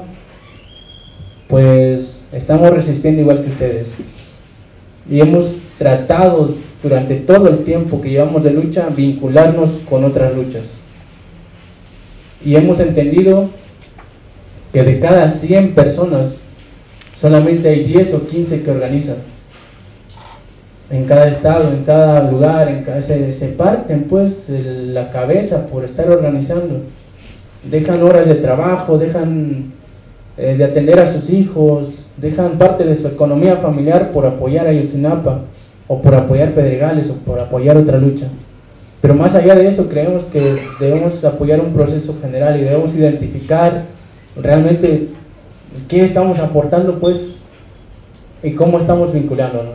Pues estamos resistiendo igual que ustedes, y hemos tratado durante todo el tiempo que llevamos de lucha vincularnos con otras luchas, y hemos entendido que de cada cien personas solamente hay diez o quince que organizan. En cada estado, en cada lugar, en cada, se, se parten pues el, la cabeza por estar organizando. Dejan horas de trabajo, dejan eh, de atender a sus hijos, dejan parte de su economía familiar por apoyar a Ayotzinapa, o por apoyar Pedregales, o por apoyar otra lucha. Pero más allá de eso, creemos que debemos apoyar un proceso general y debemos identificar realmente qué estamos aportando pues y cómo estamos vinculándonos.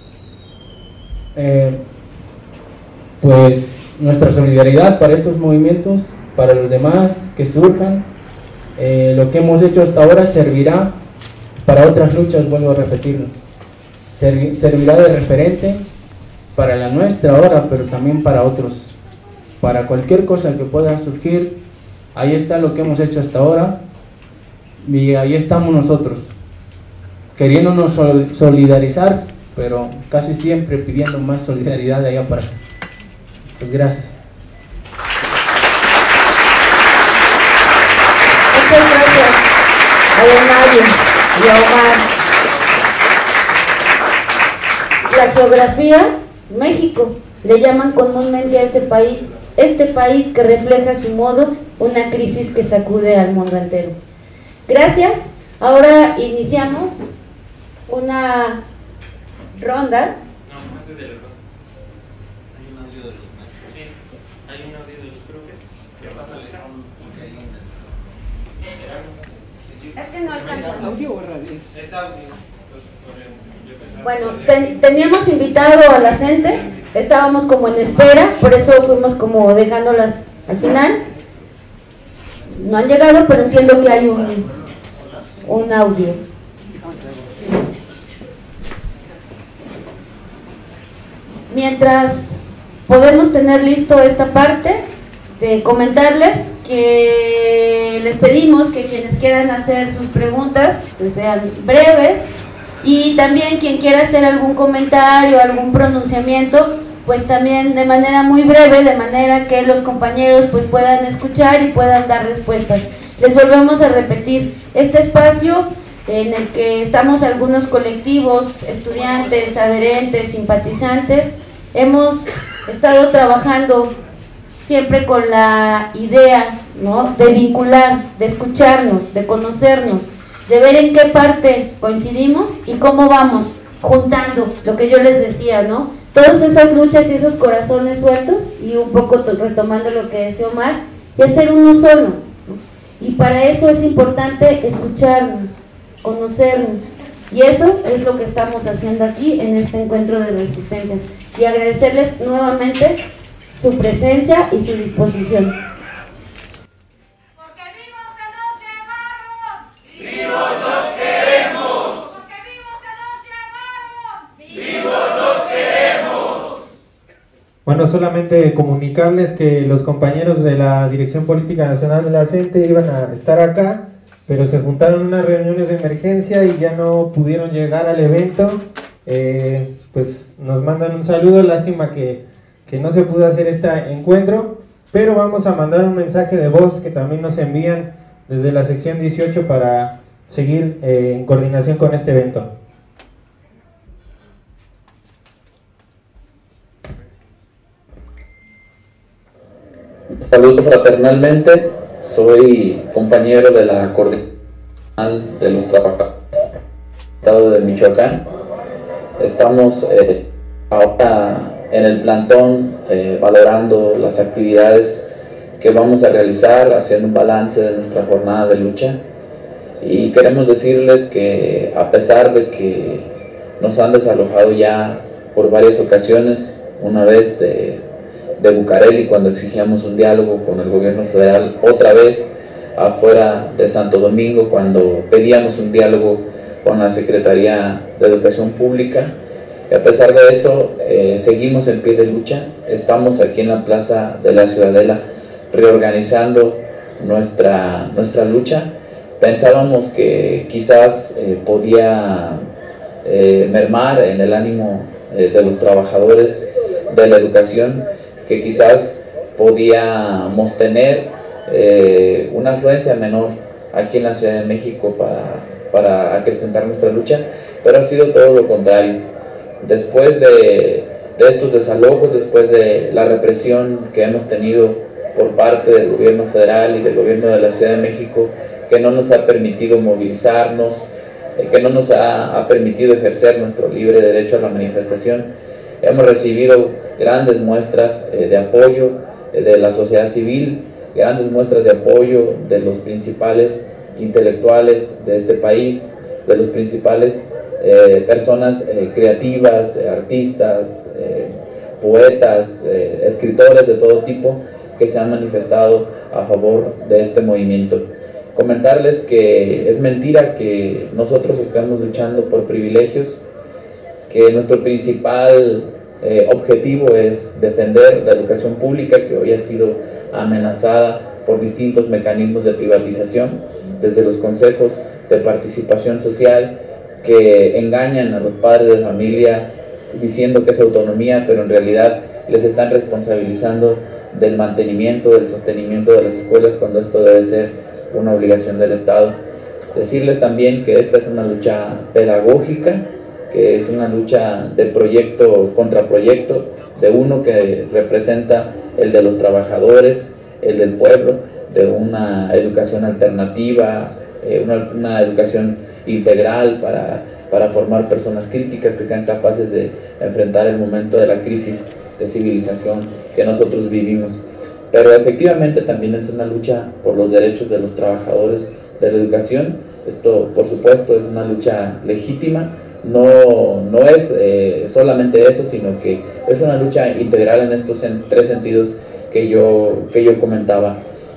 Eh, pues nuestra solidaridad para estos movimientos, para los demás que surjan. Eh, lo que hemos hecho hasta ahora servirá para otras luchas, vuelvo a repetirlo, Servi servirá de referente para la nuestra ahora, pero también para otros, para cualquier cosa que pueda surgir. Ahí está lo que hemos hecho hasta ahora y ahí estamos nosotros, queriéndonos sol solidarizar, pero casi siempre pidiendo más solidaridad de allá para acá. Pues gracias.
Muchas gracias a don Mario y a Omar. La geografía, México, le llaman comúnmente a ese país, este país que refleja a su modo una crisis que sacude al mundo entero. Gracias. Ahora iniciamos una ronda.
No, antes de la ronda. Hay un audio de los maestros. Sí, hay un audio de los profes. ¿Qué pasa?
Es que no alcanza.
¿Es audio o radio? Es audio.
Bueno, ten, teníamos invitado a la gente, estábamos como en espera, por eso fuimos como dejándolas al final. No han llegado, pero entiendo que hay un, un audio. Mientras podemos tener listo esta parte, de comentarles que les pedimos que quienes quieran hacer sus preguntas pues sean breves, y también quien quiera hacer algún comentario, algún pronunciamiento, pues también de manera muy breve, de manera que los compañeros pues puedan escuchar y puedan dar respuestas. Les volvemos a repetir, este espacio en el que estamos algunos colectivos, estudiantes, adherentes, simpatizantes, hemos estado trabajando siempre con la idea, ¿no?, de vincular, de escucharnos, de conocernos, de ver en qué parte coincidimos y cómo vamos juntando, lo que yo les decía, ¿no? Todas esas luchas y esos corazones sueltos, y un poco retomando lo que decía Omar, y hacer uno solo, ¿no? Y para eso es importante escucharnos, conocernos, y eso es lo que estamos haciendo aquí en este encuentro de resistencias, y agradecerles nuevamente su presencia y su disposición.
¡Vivos nos queremos! ¡Porque vivos se nos llevaron! ¡Vivos nos queremos!
Bueno, solamente comunicarles que los compañeros de la Dirección Política Nacional de la C E N T E iban a estar acá, pero se juntaron unas reuniones de emergencia y ya no pudieron llegar al evento. Eh, pues nos mandan un saludo, lástima que, que no se pudo hacer este encuentro, pero vamos a mandar un mensaje de voz que también nos envían desde la sección dieciocho para seguir eh, en coordinación con este evento.
Saludo fraternalmente, soy compañero de la Coordinación de los Trabajadores del Estado de Michoacán. Estamos eh, ahora en el plantón eh, valorando las actividades que vamos a realizar, haciendo un balance de nuestra jornada de lucha, y queremos decirles que a pesar de que nos han desalojado ya por varias ocasiones, una vez de, de Bucareli cuando exigíamos un diálogo con el gobierno federal, otra vez afuera de Santo Domingo cuando pedíamos un diálogo con la Secretaría de Educación Pública, y a pesar de eso eh, seguimos en pie de lucha. Estamos aquí en la Plaza de la Ciudadela reorganizando nuestra, nuestra lucha. Pensábamos que quizás eh, podía eh, mermar en el ánimo eh, de los trabajadores de la educación, que quizás podíamos tener eh, una afluencia menor aquí en la Ciudad de México para, para acrecentar nuestra lucha, pero ha sido todo lo contrario. Después de, de estos desalojos, después de la represión que hemos tenido por parte del gobierno federal y del gobierno de la Ciudad de México, que no nos ha permitido movilizarnos, eh, que no nos ha, ha permitido ejercer nuestro libre derecho a la manifestación, hemos recibido grandes muestras eh, de apoyo eh, de la sociedad civil, grandes muestras de apoyo de los principales intelectuales de este país, de los principales eh, personas eh, creativas, eh, artistas, eh, poetas, eh, escritores de todo tipo que se han manifestado a favor de este movimiento. Comentarles que es mentira que nosotros estemos luchando por privilegios, que nuestro principal eh, objetivo es defender la educación pública, que hoy ha sido amenazada por distintos mecanismos de privatización, desde los consejos de participación social que engañan a los padres de familia diciendo que es autonomía, pero en realidad les están responsabilizando del mantenimiento, del sostenimiento de las escuelas, cuando esto debe ser una obligación del Estado. Decirles también que esta es una lucha pedagógica, que es una lucha de proyecto contra proyecto, de uno que representa el de los trabajadores, el del pueblo, de una educación alternativa, eh, una, una educación integral para, para formar personas críticas que sean capaces de enfrentar el momento de la crisis de civilización que nosotros vivimos. Pero efectivamente también es una lucha por los derechos de los trabajadores de la educación. Esto, por supuesto, es una lucha legítima. No, no es eh, solamente eso, sino que es una lucha integral en estos en, tres sentidos que yo, que yo comentaba.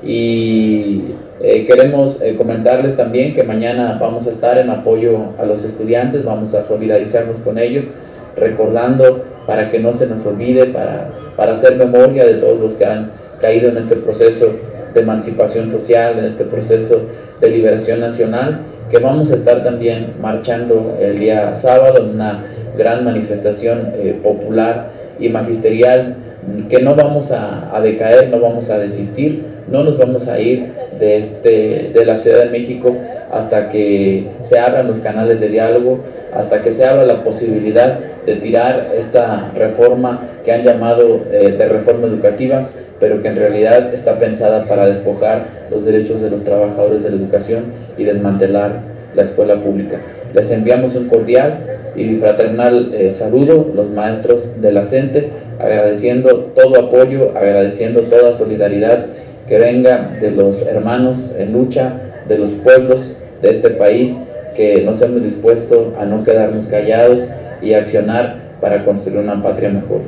Y eh, queremos eh, comentarles también que mañana vamos a estar en apoyo a los estudiantes, vamos a solidarizarnos con ellos, recordando para que no se nos olvide, para, para hacer memoria de todos los que han caído en este proceso de emancipación social, en este proceso de liberación nacional, que vamos a estar también marchando el día sábado en una gran manifestación eh, popular y magisterial, que no vamos a, a decaer, no vamos a desistir, no nos vamos a ir de, este, de la Ciudad de México hasta que se abran los canales de diálogo, hasta que se abra la posibilidad de tirar esta reforma que han llamado eh, de reforma educativa, pero que en realidad está pensada para despojar los derechos de los trabajadores de la educación y desmantelar la escuela pública. Les enviamos un cordial y fraternal eh, saludo, los maestros de la CENTE, agradeciendo todo apoyo, agradeciendo toda solidaridad que venga de los hermanos en lucha, de los pueblos de este país, que nos hemos dispuesto a no quedarnos callados y accionar para construir una patria mejor.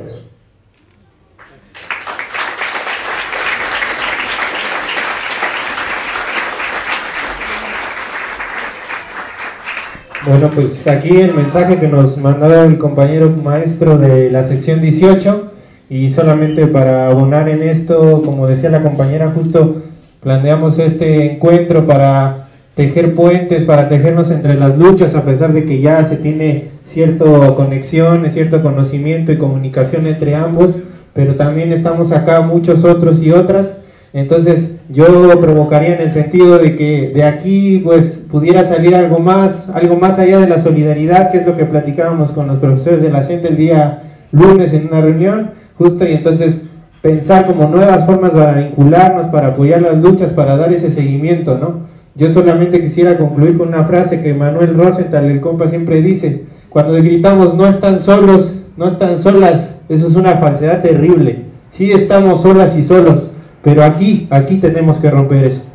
Bueno, pues aquí el mensaje que nos mandaba el compañero maestro de la sección dieciocho, y solamente para abonar en esto, como decía la compañera, justo planeamos este encuentro para tejer puentes, para tejernos entre las luchas, a pesar de que ya se tiene cierta conexión, cierto conocimiento y comunicación entre ambos, pero también estamos acá muchos otros y otras. Entonces yo provocaría en el sentido de que de aquí pues pudiera salir algo más, algo más allá de la solidaridad, que es lo que platicábamos con los profesores de la CENTE el día lunes en una reunión, justo, y entonces pensar como nuevas formas para vincularnos, para apoyar las luchas, para dar ese seguimiento, ¿no? Yo solamente quisiera concluir con una frase que Manuel Rosenthal, el compa, siempre dice: cuando gritamos no están solos, no están solas, eso es una falsedad terrible. Sí estamos solas y solos, pero aquí, aquí tenemos que romper eso.